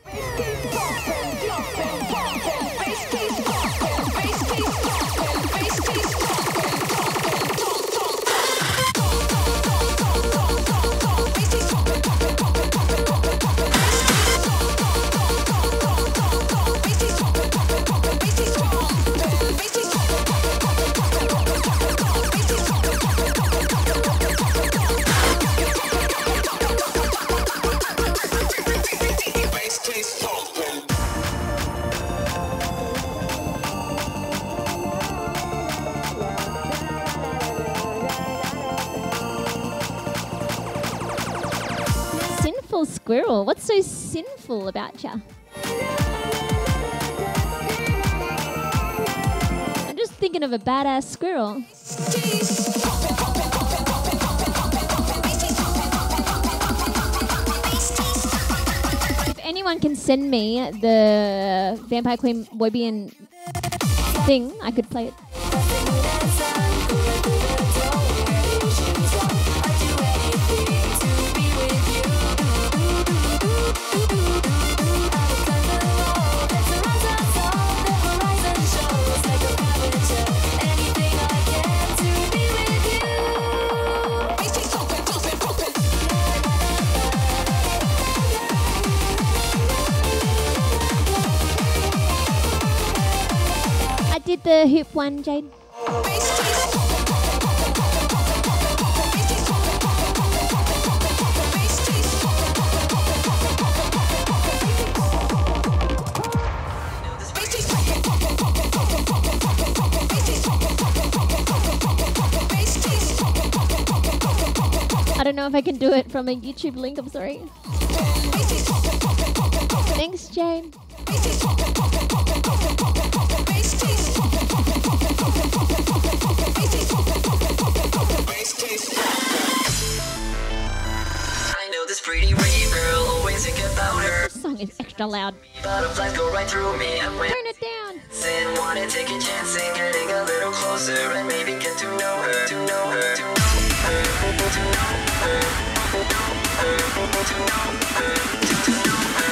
Sinful squirrel. What's so sinful about ya? I'm just thinking of a badass squirrel. If anyone can send me the Vampire Queen Wobian thing, I could play it.
Horizon shows like a curvature.
the hoop one, Jade? I don't know if I can do it from a YouTube link, I'm sorry. Thanks, Jane.
I know this pretty rave girl, always think about her.
This song is extra loud.
Butterflies go right through me, and when
Turn it down.
sin, wanna take a chance and getting a little closer and maybe get to know her, to know her, to know her, to know her, to know her, to know her, to know her.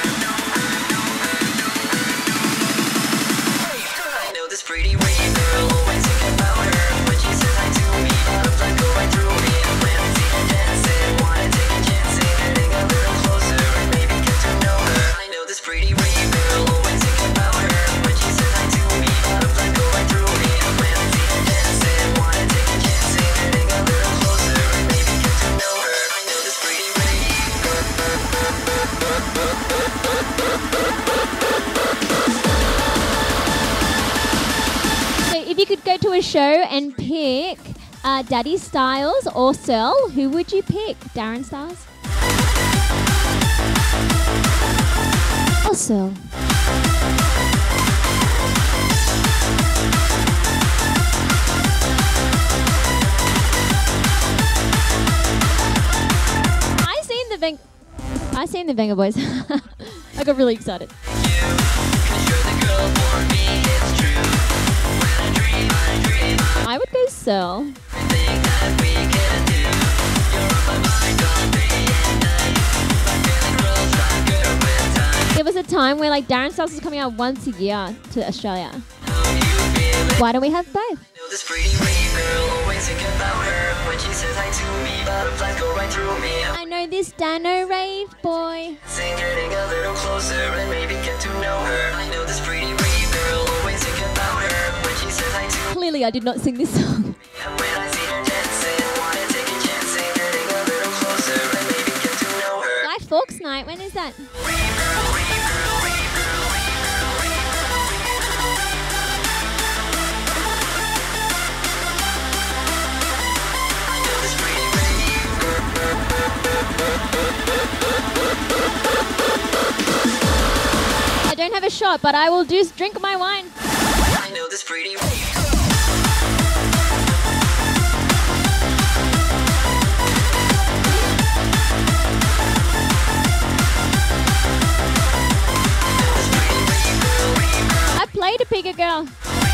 I know this pretty rave girl, always think about her. When she says hi to me, butterflies go right through me, and when I see her dancing, wanna take a chance and getting a little closer and maybe get to know her. I know this pretty rave girl, always think about her. When she says hi to me, butterflies go right through me, and when I see her dancing, wanna take a chance and getting a little closer and maybe get to know her. I know this pretty rave girl.
So if you could go to a show and pick uh, Daddy Styles or Searle, who would you pick? Darren Styles? Or Searle? I seen the Vang- I seen the Venga Boys. I got really excited. I would go Searle. There was a time where like Darren Styles was coming out once a year to Australia. Why don't we have both?
This pretty rave girl, always think about her. When she says hi to me, butterflies go right through me.
I know this Dano rave boy.
Sing, getting a little closer and maybe get to know her. I know this pretty rave girl, always think about her. When she says hi to me,
Clearly I did not sing this song.
and when I see her dancing, wanna take a chance and getting a little closer and maybe get to know her.
Guy Fawkes night, when is that? I don't have a shot, but I will just drink my wine.
I know this pretty rave.
I played a pigger girl.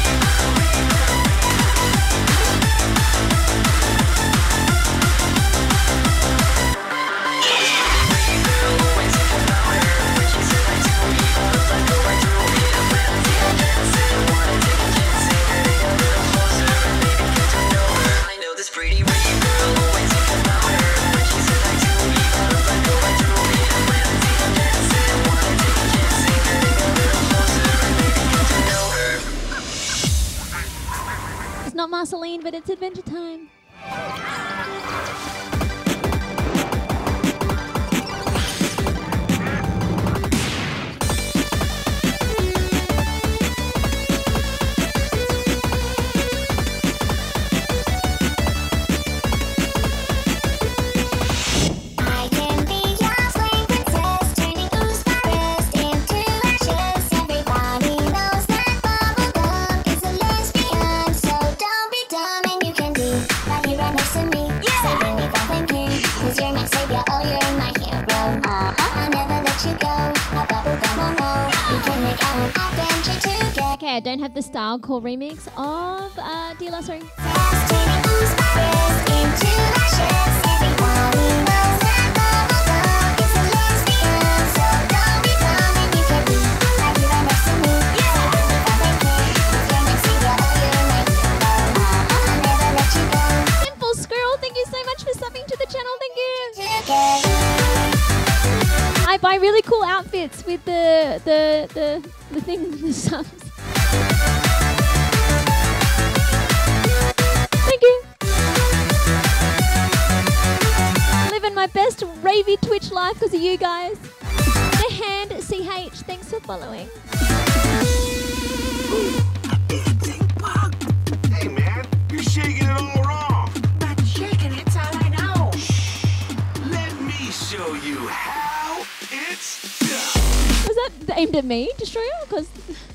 I know this pretty rave girl, always think about her. When she says hi to me, butterflies go right through me, and when I see her dancing, wanna take a chance and getting a little closer and maybe get to know her.
It's not Marceline, but it's Adventure Time.
I can be your flame princess, turning ooze forest into ashes. Everybody knows that bubblegum is a lesbian, so don't be dumb and you can be right here right next to me. Saving me from thinking, 'cause you're my savior, oh you're my hero. Uh-huh. I'll never let you go, my bubblegum will know. We can make our adventure together.
Okay, I don't have the Style Call remix of uh, Dear Last Sorry.
Turning ooze forest into ashes. Everybody knows that bubblegum is a lesbian, so don't be dumb and you can be right here right next to me. Saving me from thinking, 'cause you're my savior, oh you're my hero. Uh-huh. I'll never let you go.
Simple Squirrel, thank you so much for subbing to the channel. Thank you. I buy really cool outfits with the the the the thing the subs. my best ravey Twitch live because of you guys. The Hand C H, thanks for following.
Hey man, you're shaking it all wrong.
Not shaking, it's all I know.
Let me show you how it's done.
Was that aimed at me, Destroyer? Because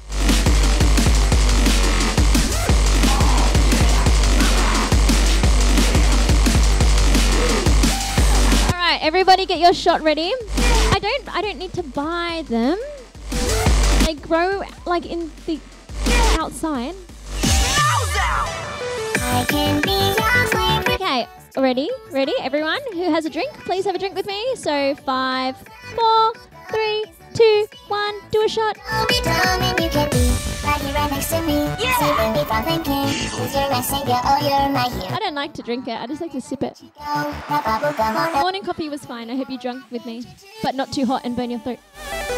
all right, everybody, get your shot ready. I don't, I don't need to buy them. They grow like in the outside.
I can be your flame.
Okay, ready? Ready? Everyone who has a drink, please have a drink with me. So five, four, three, two, one, do a shot.
Tell me, tell me you can be right here right next to me. Yeah. Saving me from thinking. Cause you're my savior, oh you're my hero.
I don't like to drink it, I just like to sip it.
Go, that bubble gum on the
Morning coffee was fine, I hope you drunk with me. But not too hot and burn your throat.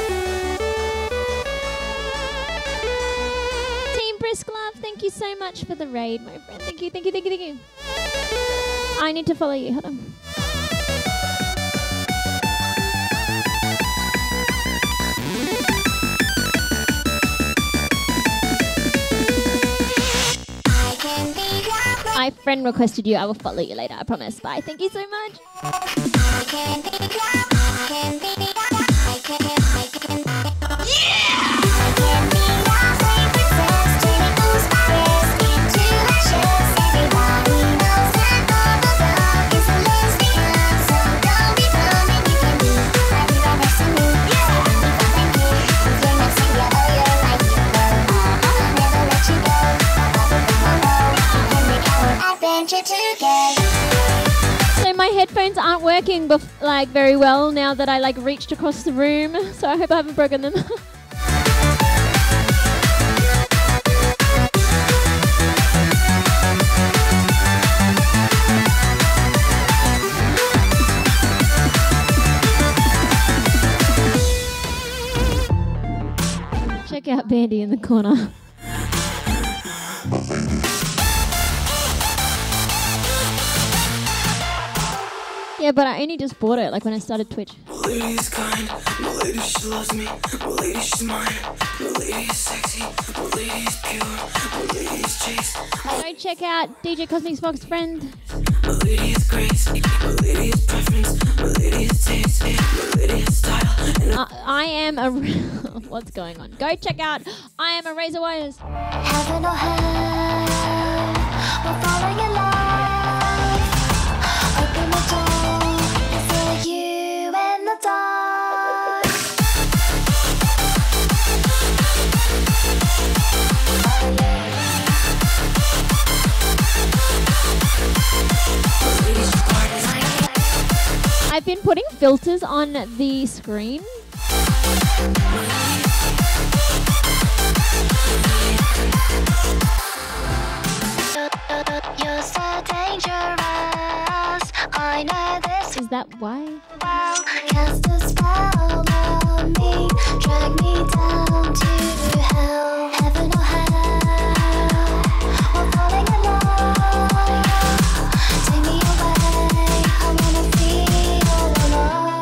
Team Brisk Love, thank you so much for the raid, my friend. Thank you, thank you, thank you, thank you. I need to follow you, hold on.
I can be your
My friend requested you, I will follow you later, I promise. Bye, thank you so much.
I can be your I can be your I can I can Yeah! I can be your flame princess, turning those fires into ashes. Everybody knows that bubble gum is a lesbian, so don't be dumb and you can be right here right next to me. Saving me from thinking, cause you're my savior, oh you're my hero. I'll never let you go, that bubble gum I know. We can make our adventure together.
So my headphones aren't working bef- like very well now that I like reached across the room. So I hope I haven't broken them. Check out Bandy in the corner. Yeah, but I only just bought it like when I started Twitch.
My lady is kind, my lady she loves me, my lady she's mine, my lady is sexy, my lady is pure, my lady is chaste,
Go check out D J Cosmic's Fox friend.
my lady is grace, my lady is preference, my lady is taste, my lady is style, and
Uh, I am a. What's going on? Go check out I Am a Razor Wires.
Heaven or hell, we're falling in love. Open the door, it's for you in the dark.
I've been putting filters on the screen.
You're so dangerous. I know this
Is that why?
well. Cast a spell on me, drag me down to hell. Heaven or hell, we're falling in love. Take me away, I wanna feel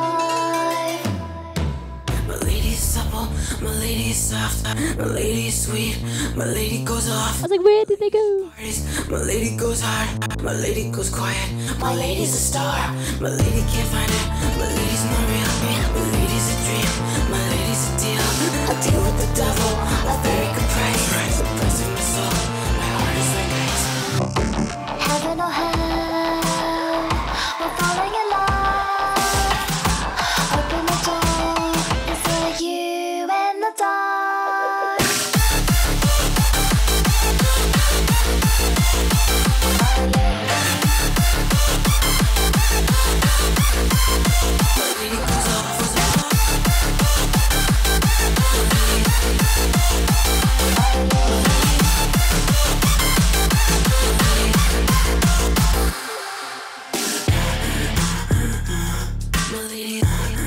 alive.
my lady is supple, my lady is soft, my lady is sweet, my lady goes off.
I was like, where did they go?
My lady goes hard, my lady goes quiet, my lady's a star, my lady can't find it, my lady's not real, my lady's a dream, my lady's a deal, a deal with the devil, a very good price, the price of my soul, my heart is like ice.
Heaven or hell, we're falling in love. Open the door, it's for you in the dark.
My lady goes off, goes off. My lady,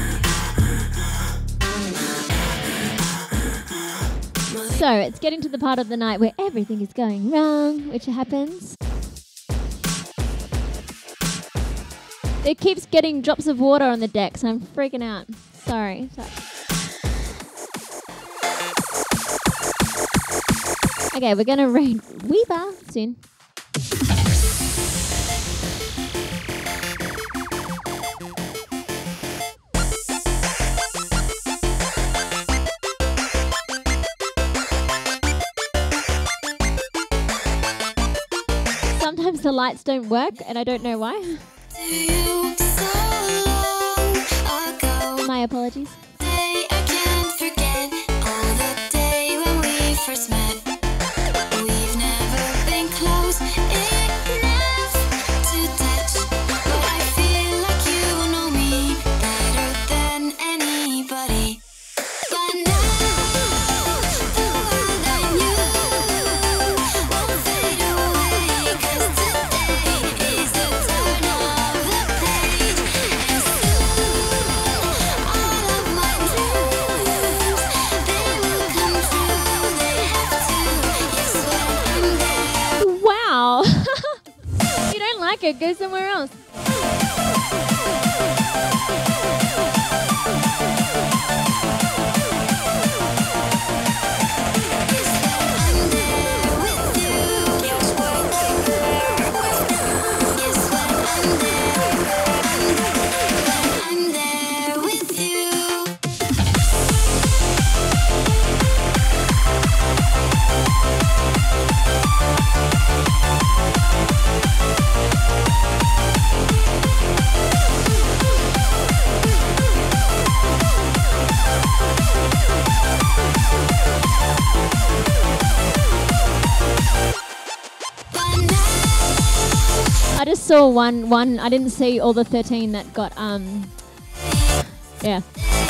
So it's getting to the part of the night where everything is going wrong, which happens. It keeps getting drops of water on the decks. I'm freaking out. Sorry. Sorry. Okay, we're gonna raid Weeba soon. Sometimes the lights don't work and I don't know why. My apologies.
I can't forget all the day when we first met. We've never been close enough to touch, but I feel like you know me better than anybody. But now the world I knew won't fade away, 'cause today is the turn of the page, and soon all of my dreams, they will come true. They have to. Yes, when I'm there.
Wow. You don't like it, go somewhere else.
I'm there with you.
I just saw one one I didn't see all the thirteen that got um yeah.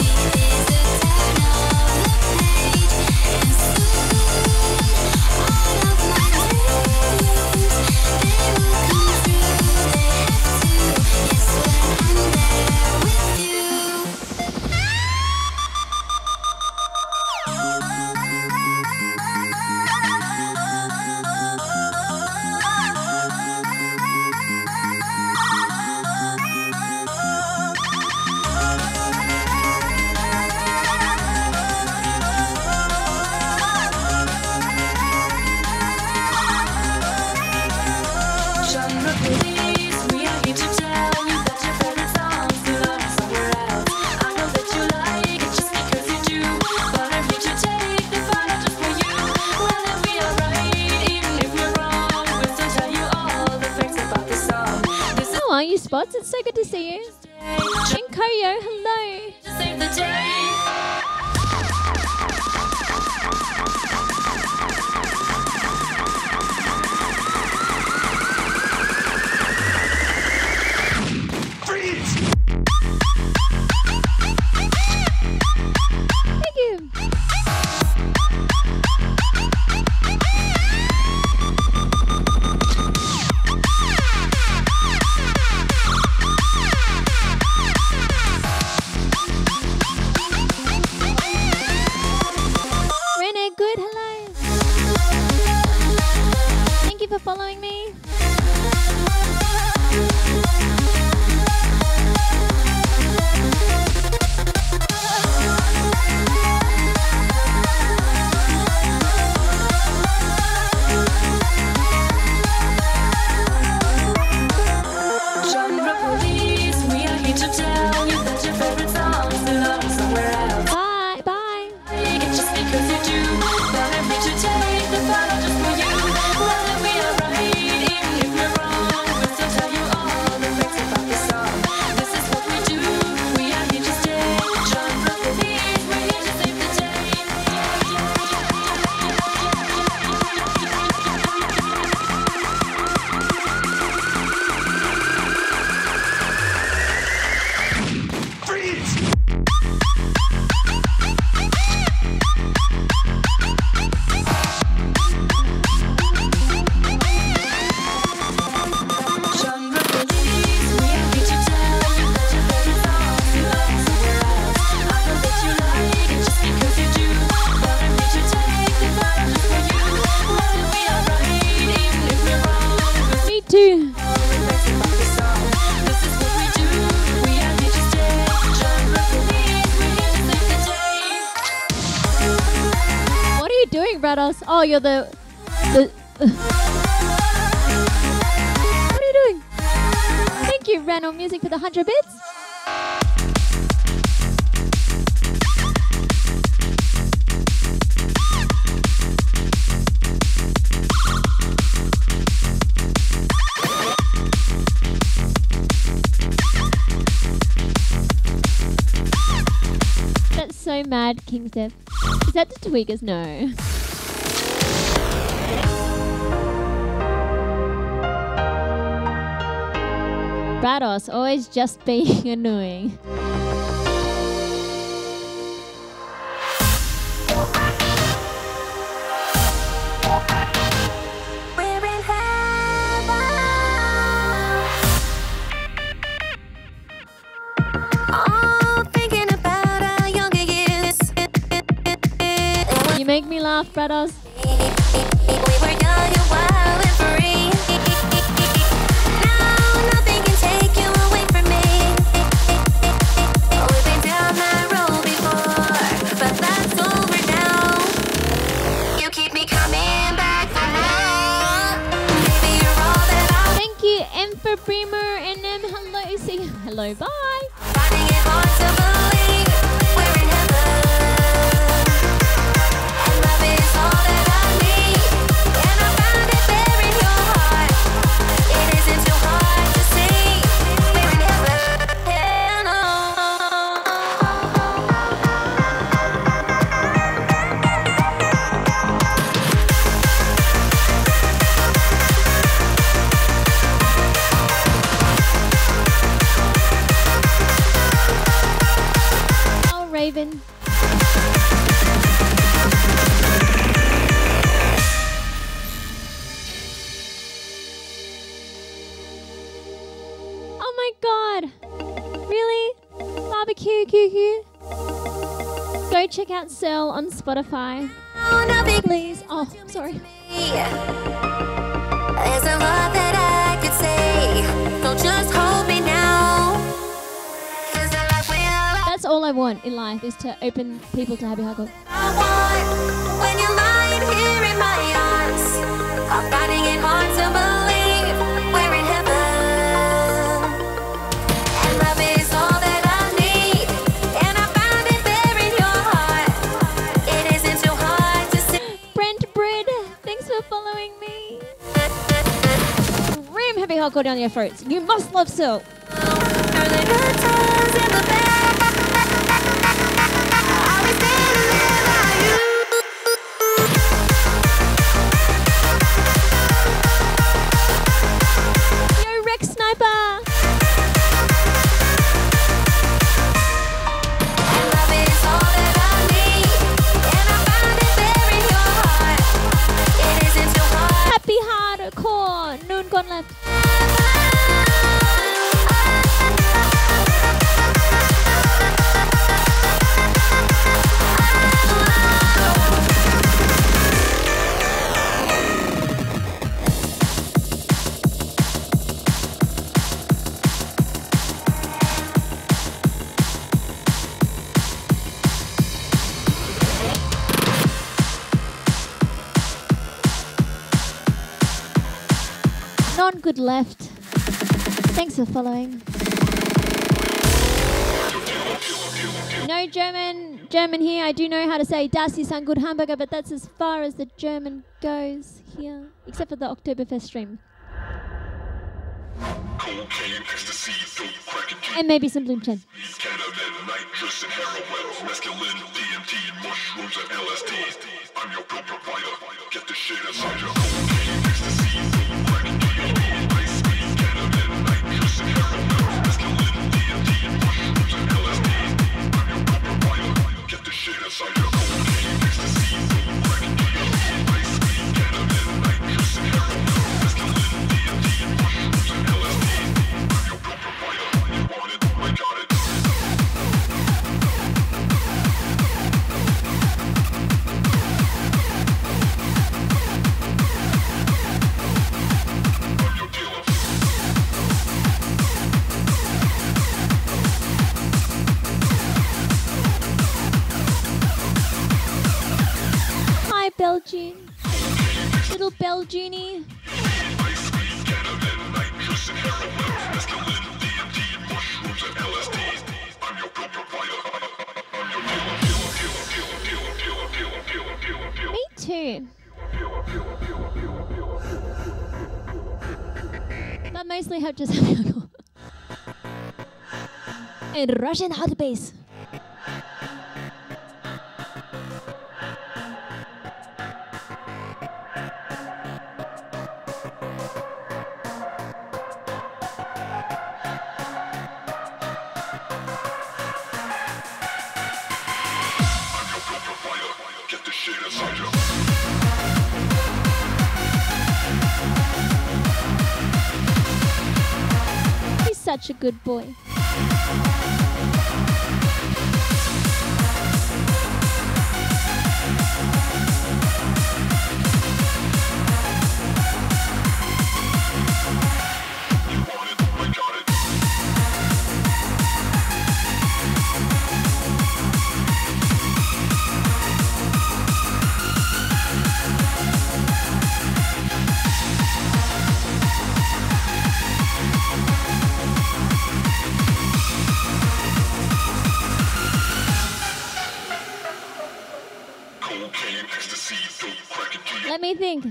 Genre police, we are here to tell you that your favorite songs belong somewhere else. I know that you like it just because you do, but I'm here to take the final just for you. Whether we are right, even if we're wrong, we'll still tell you all the facts about the song. This is
How are you, Spots? It's so good to see you. And Koyo, hello.
to save the day.
Thank you. Rene, good, hello. Thank you for following me.
Genre police, we are here to tell you that your favorite songs belong somewhere else.
Bye, bye.
Like it just because you do, but I'm here to take the final just for you. Whether we are right, even
Brados. Oh, you're the the. What are you doing? Thank you, Random Music, for the hundred bits. That's so mad, King Steph. Is that the Tweakers? No. Brados, always just being annoying.
We're in heaven. Oh, thinking about our younger years.
You make me laugh, Brados.
We were young and wild and free. Now nothing can take you away from me. We've been down that road before, but that's over now. You keep me coming back for more. Baby, you're all that I
Thank you, M for Bremer and M. Hello, see. Hello, bye.
finding it hard to believe we're in heaven. And love is all that I need. And I found it there in your heart. It isn't too hard to see. We're in heaven.
Oh, Raven. Oh my god. Really? Barbecue Q Q? Go check out Searle on Spotify.
Oh, nothing
Please. Oh, sorry.
There's a lot that I could say, so just hold me now. 'Cause the life will
That's all I want in life, is to open people to Happy Hardcore.
I want when you're lying here in my arms. I'm finding it hard to believe we're in heaven. And love is all that I need. And I found it there in your heart. It isn't too hard to see.
Brent Brid, thanks for following me. Ram Happy Hardcore down your throats. You must love Searle.
Early good times in the bed. I'll be standing there by you.
Yo, Rex Sniper.
And love is all that I need. And I found it there in your heart. It isn't too hard.
Happy Hardcore. Noon gone left. Non good left. Thanks for following. No German German here. I do know how to say Das ist ein gut Hamburger, but that's as far as the German goes here. Except for the Oktoberfest stream.
Cocaine, ecstasy, dope, crack and
And maybe some Bloom Chen.
ketamine, nitrous and heroin, mescaline, D M T, mushrooms and L S D. I'm your pill provider. Get the shit inside your cocaine, ecstasy, dope, crack and D M T, ice cream, ketamine, nitrous and heroin, mescaline, D M T, mushrooms and L S D. I'm your pill provider. Get the shit inside your cocaine, ecstasy, dope, crack and D M T, ice cream, ketamine, nitrous and heroin, mescaline, D M T, mushrooms and L S D. I'm your pill provider. You want it? I got it. I'm
Belgian. Little Belgianie. Me too. But mostly have just and Russian hot base. He's such a good boy. Let me think.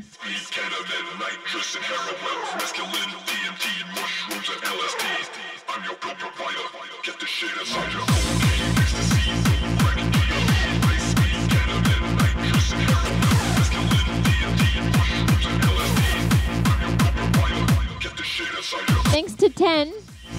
Thanks to ten.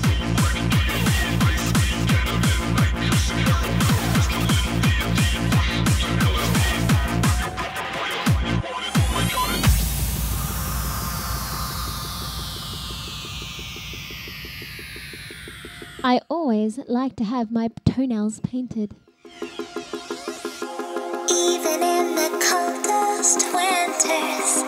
I always like to have my toenails painted.
Even in the coldest winters,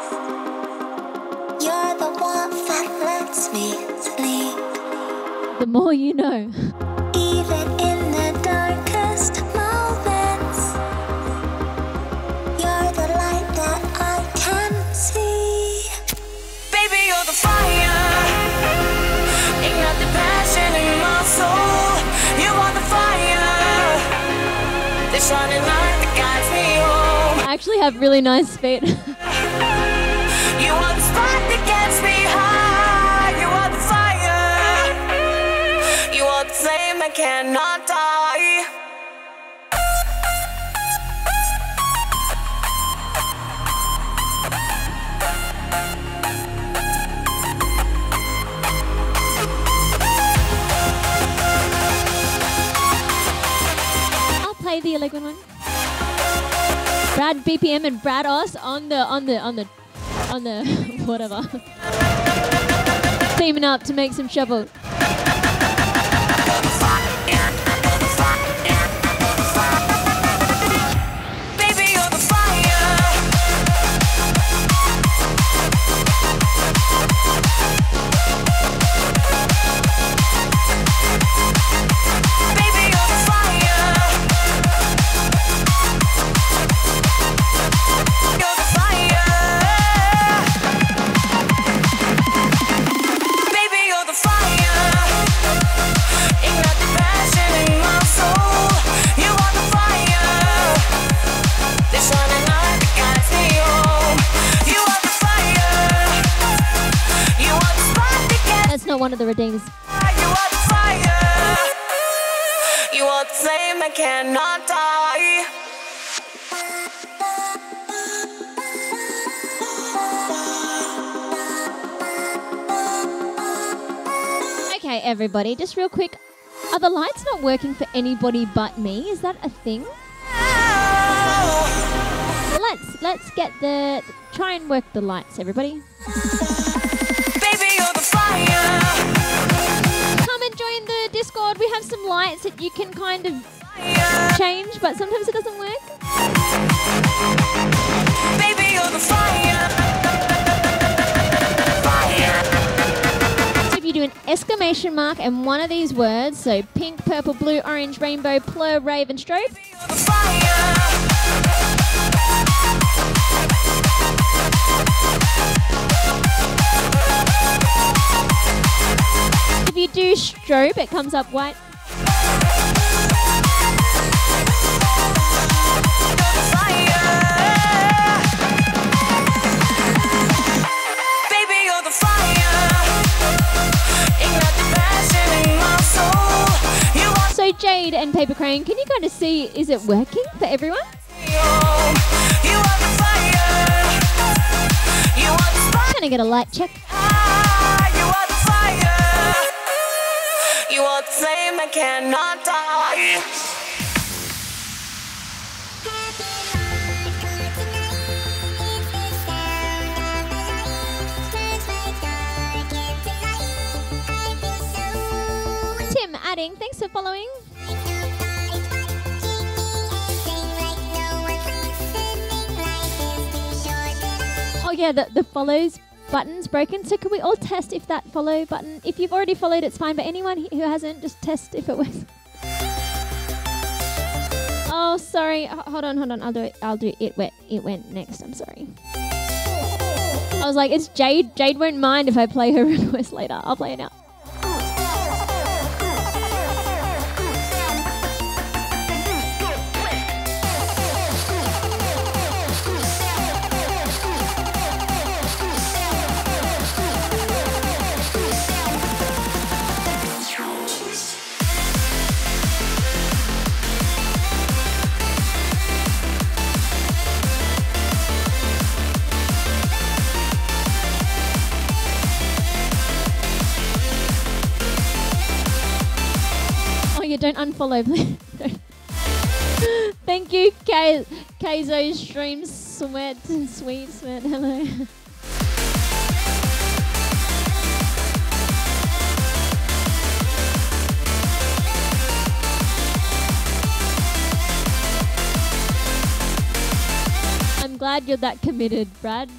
you're the warmth that lets me sleep.
The more you know.
Even in the darkest moments, you're the light that I can see.
Baby, you're the fire. Ignite the passion in my soul. You are the fire. The shining light that guides me home.
I actually have really nice feet.
You are the spark that gets me high. You are the fire. You are the flame that cannot die.
Play the elegant one. Brad B P M and Brad Oss on the on the on the on the whatever. Teaming up to make some shovel.
Baby, you're the fire. Baby, you're the fire. You're the fire. Baby, you're the fire. Ignite the passion in my soul. You are the fire. The shining light that guides me home. You are the fire. You are the spark that gets
That's not one of the redeemers.
you are the fire. You are the flame that cannot die.
Okay, everybody, just real quick. Are the lights not working for anybody but me? Is that a thing? Let's let's get the try and work the lights, everybody.
Baby, you're the fire.
Come and join the Discord. We have some lights that you can kind of change, but sometimes it doesn't work.
Baby, you're the fire.
So if you do an exclamation mark and one of these words, so pink, purple, blue, orange, rainbow, plur, rave, and strobe,
You're the fire.
strobe, it comes up white.
Baby, you're the fire. Ignite the passion in my soul. You are
So Jade and Paper Crane, can you kind of see, is it working for everyone?
you are the fire. You are the spark.
Gonna get a light check.
You are the fire. You are the flame that cannot die.
Tim adding, thanks for following. Oh yeah, the, the follows button's broken. So can we all test if that follow button, if you've already followed, it's fine. But anyone who hasn't, just test if it works. Oh, sorry. H- hold on, hold on. I'll do it. I'll do it. It went, it went next. I'm sorry. I was like, it's Jade. Jade won't mind if I play her request later. I'll play it now. Oh, yeah, don't unfollow, please. Don't. Thank you, K- Keizo Stream Sweat and Sweet Sweat. Hello. I'm glad you're that committed, Brad.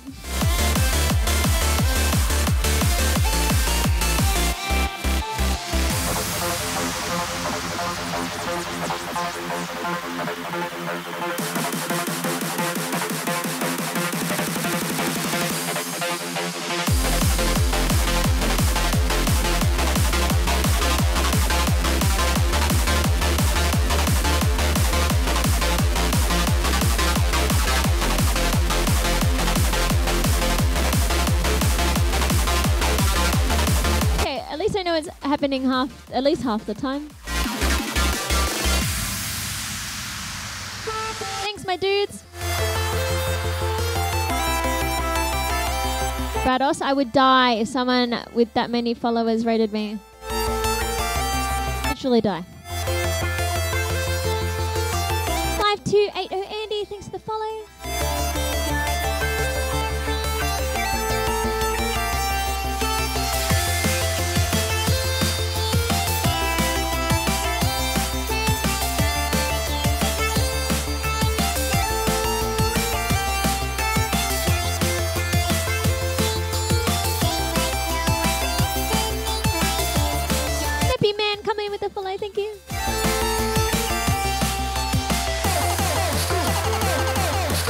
Okay, at least I know it's happening half, at least half the time. Thanks, my dudes. Brados, I would die if someone with that many followers rated me. Literally die. five two eight zero Andy, thanks for the follow. Happy man, come in with a follow, thank you.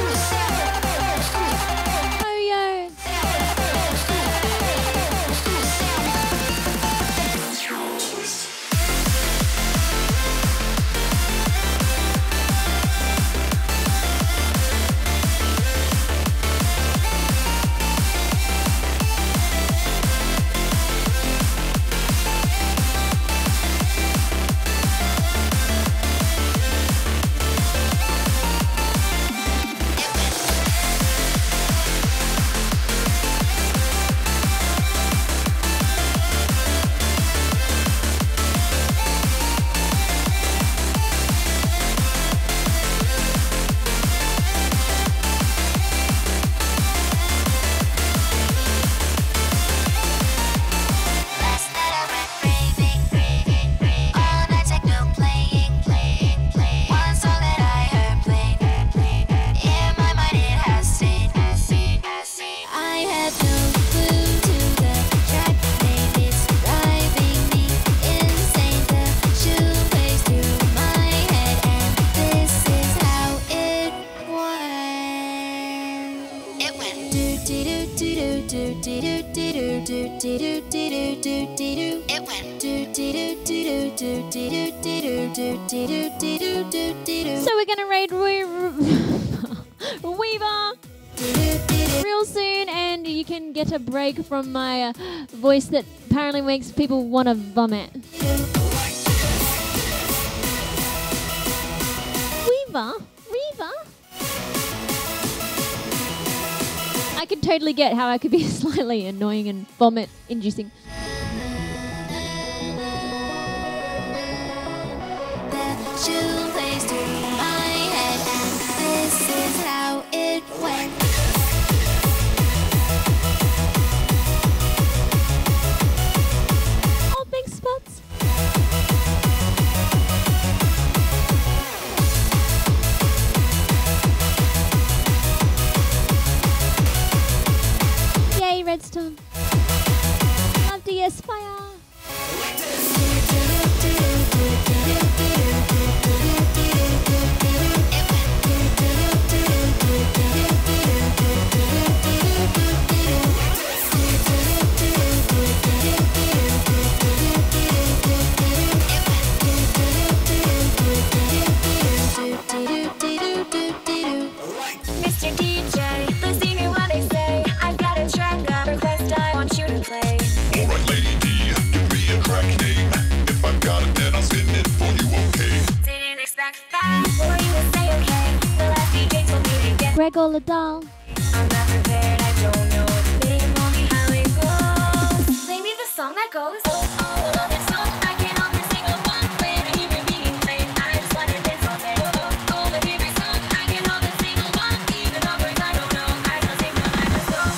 It went.
So we're gonna raid Weaver real soon, and you can get a break from my uh, voice that apparently makes people want to vomit. Weaver? Weaver? I could totally get how I could be slightly annoying and vomit inducing.
Shoe plays through my head, and this is how it went.
Oh, big spots. Yay, Redstone. Love D S Fire.
Mister D J, please see me what they say. I've got a track, a request I want you to play.
Alright, Lady D, give me a track name. If I've got it, then I'll spin it for you, okay?
Didn't expect that. Were you to say okay? The last D J told me to get.
Gregor Ladal.
I'm not prepared, I don't know the name, only how it goes. Play me the song that goes. Oh, oh, love this song, I can't always sing along. When I hear it being played, I just wanna dance all day. Oh, oh, oh, my favorite song, I can't always sing along. Even though words I don't know, I just sing the line, let's go.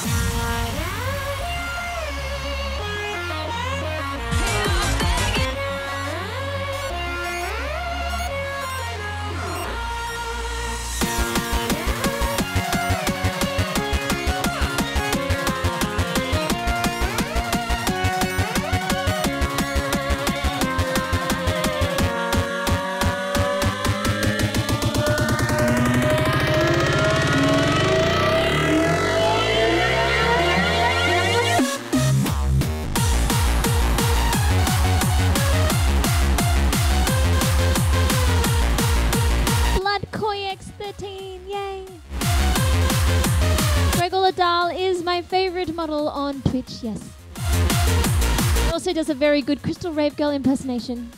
Blood Koi X thirteen, yay! Gregor Ladal is my favorite model on Twitch, yes. He also does a very good Crystal Rave Girl impersonation.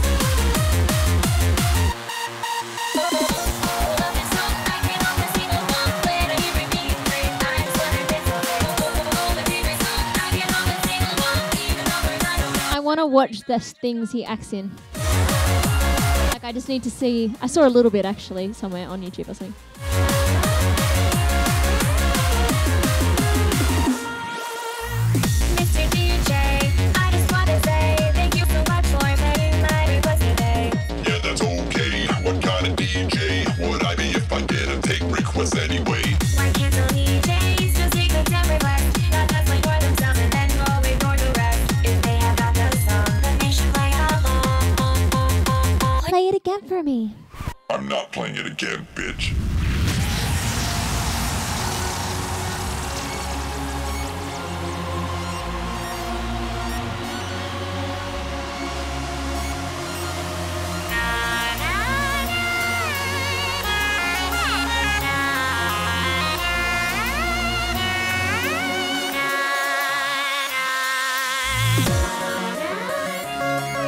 I want to watch the things he acts in. Like, I just need to see. I saw a little bit actually somewhere on YouTube or something.
Mister D J, I just wanna say thank you so much for playing my request today.
Yeah, that's okay. What kind of D J would I be if I didn't take requests anyway?
Why can't the D Js just take the damn request? Not just play for themselves and then go ignore the rest. If they have got the song, then they should play along.
Play it again for me.
I'm not playing it again, bitch.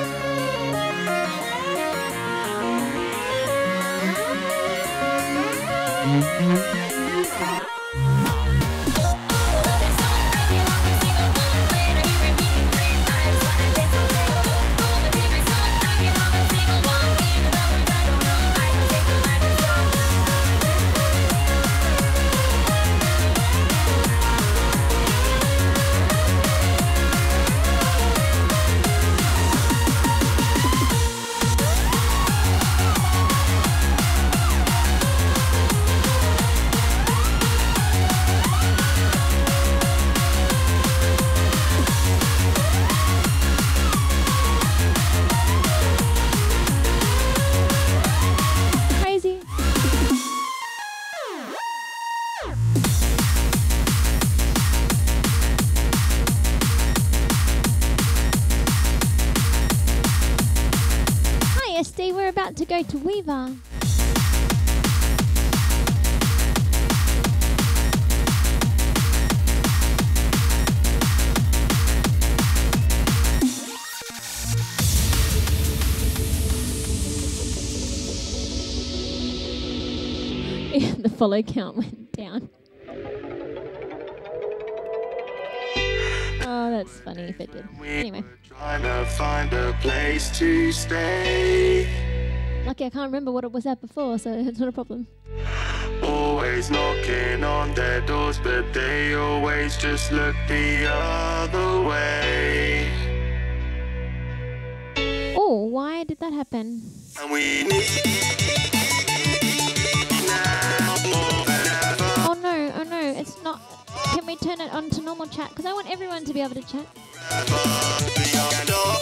Na, na, na, na, na, na, na, na, na, na, na, na, na, na, na, na, na,
go to Weaver. The follow count went down. Oh, that's funny if it did. Anyway.
Trying to find a place to stay.
Lucky I can't remember what it was at before, so it's not a problem.
Always knocking on their doors, but they always just look the other way.
Oh, why did that happen?
And we need now more than ever.
Oh no, oh no, it's not. Can we turn it on to normal chat? Because I want everyone to be able to chat.
Beyond all,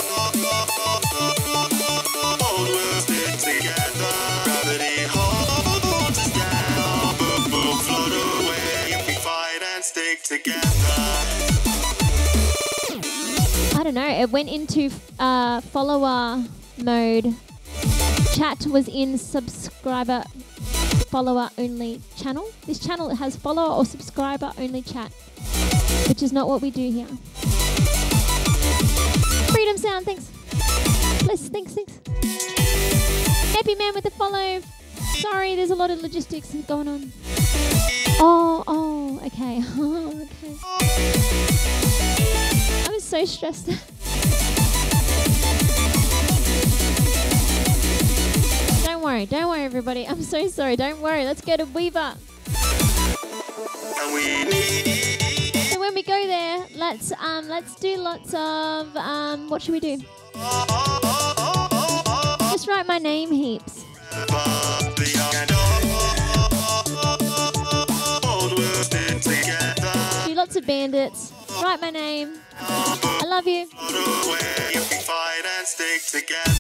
hold we'll stick together. Gravity holds us down, but we'll float away if we fight and stick together.
I don't know, it went into uh, follower mode. Chat was in subscriber follower only channel. This channel has follower or subscriber only chat, which is not what we do here. Freedom Sound, thanks. Bless, thanks, thanks. Happy Man with the follow. Sorry, there's a lot of logistics going on. Oh, oh, okay. Oh, okay. I was so stressed. Don't worry, don't worry, everybody. I'm so sorry. Don't worry. Let's go to Weaver.
And we need
So when we go there, let's um let's do lots of um what should we do? Just write my name heaps.
beyond all, hold we'll stick together.
Do lots of bandits. Write my name. I love you.
Float away if we fight and stick together.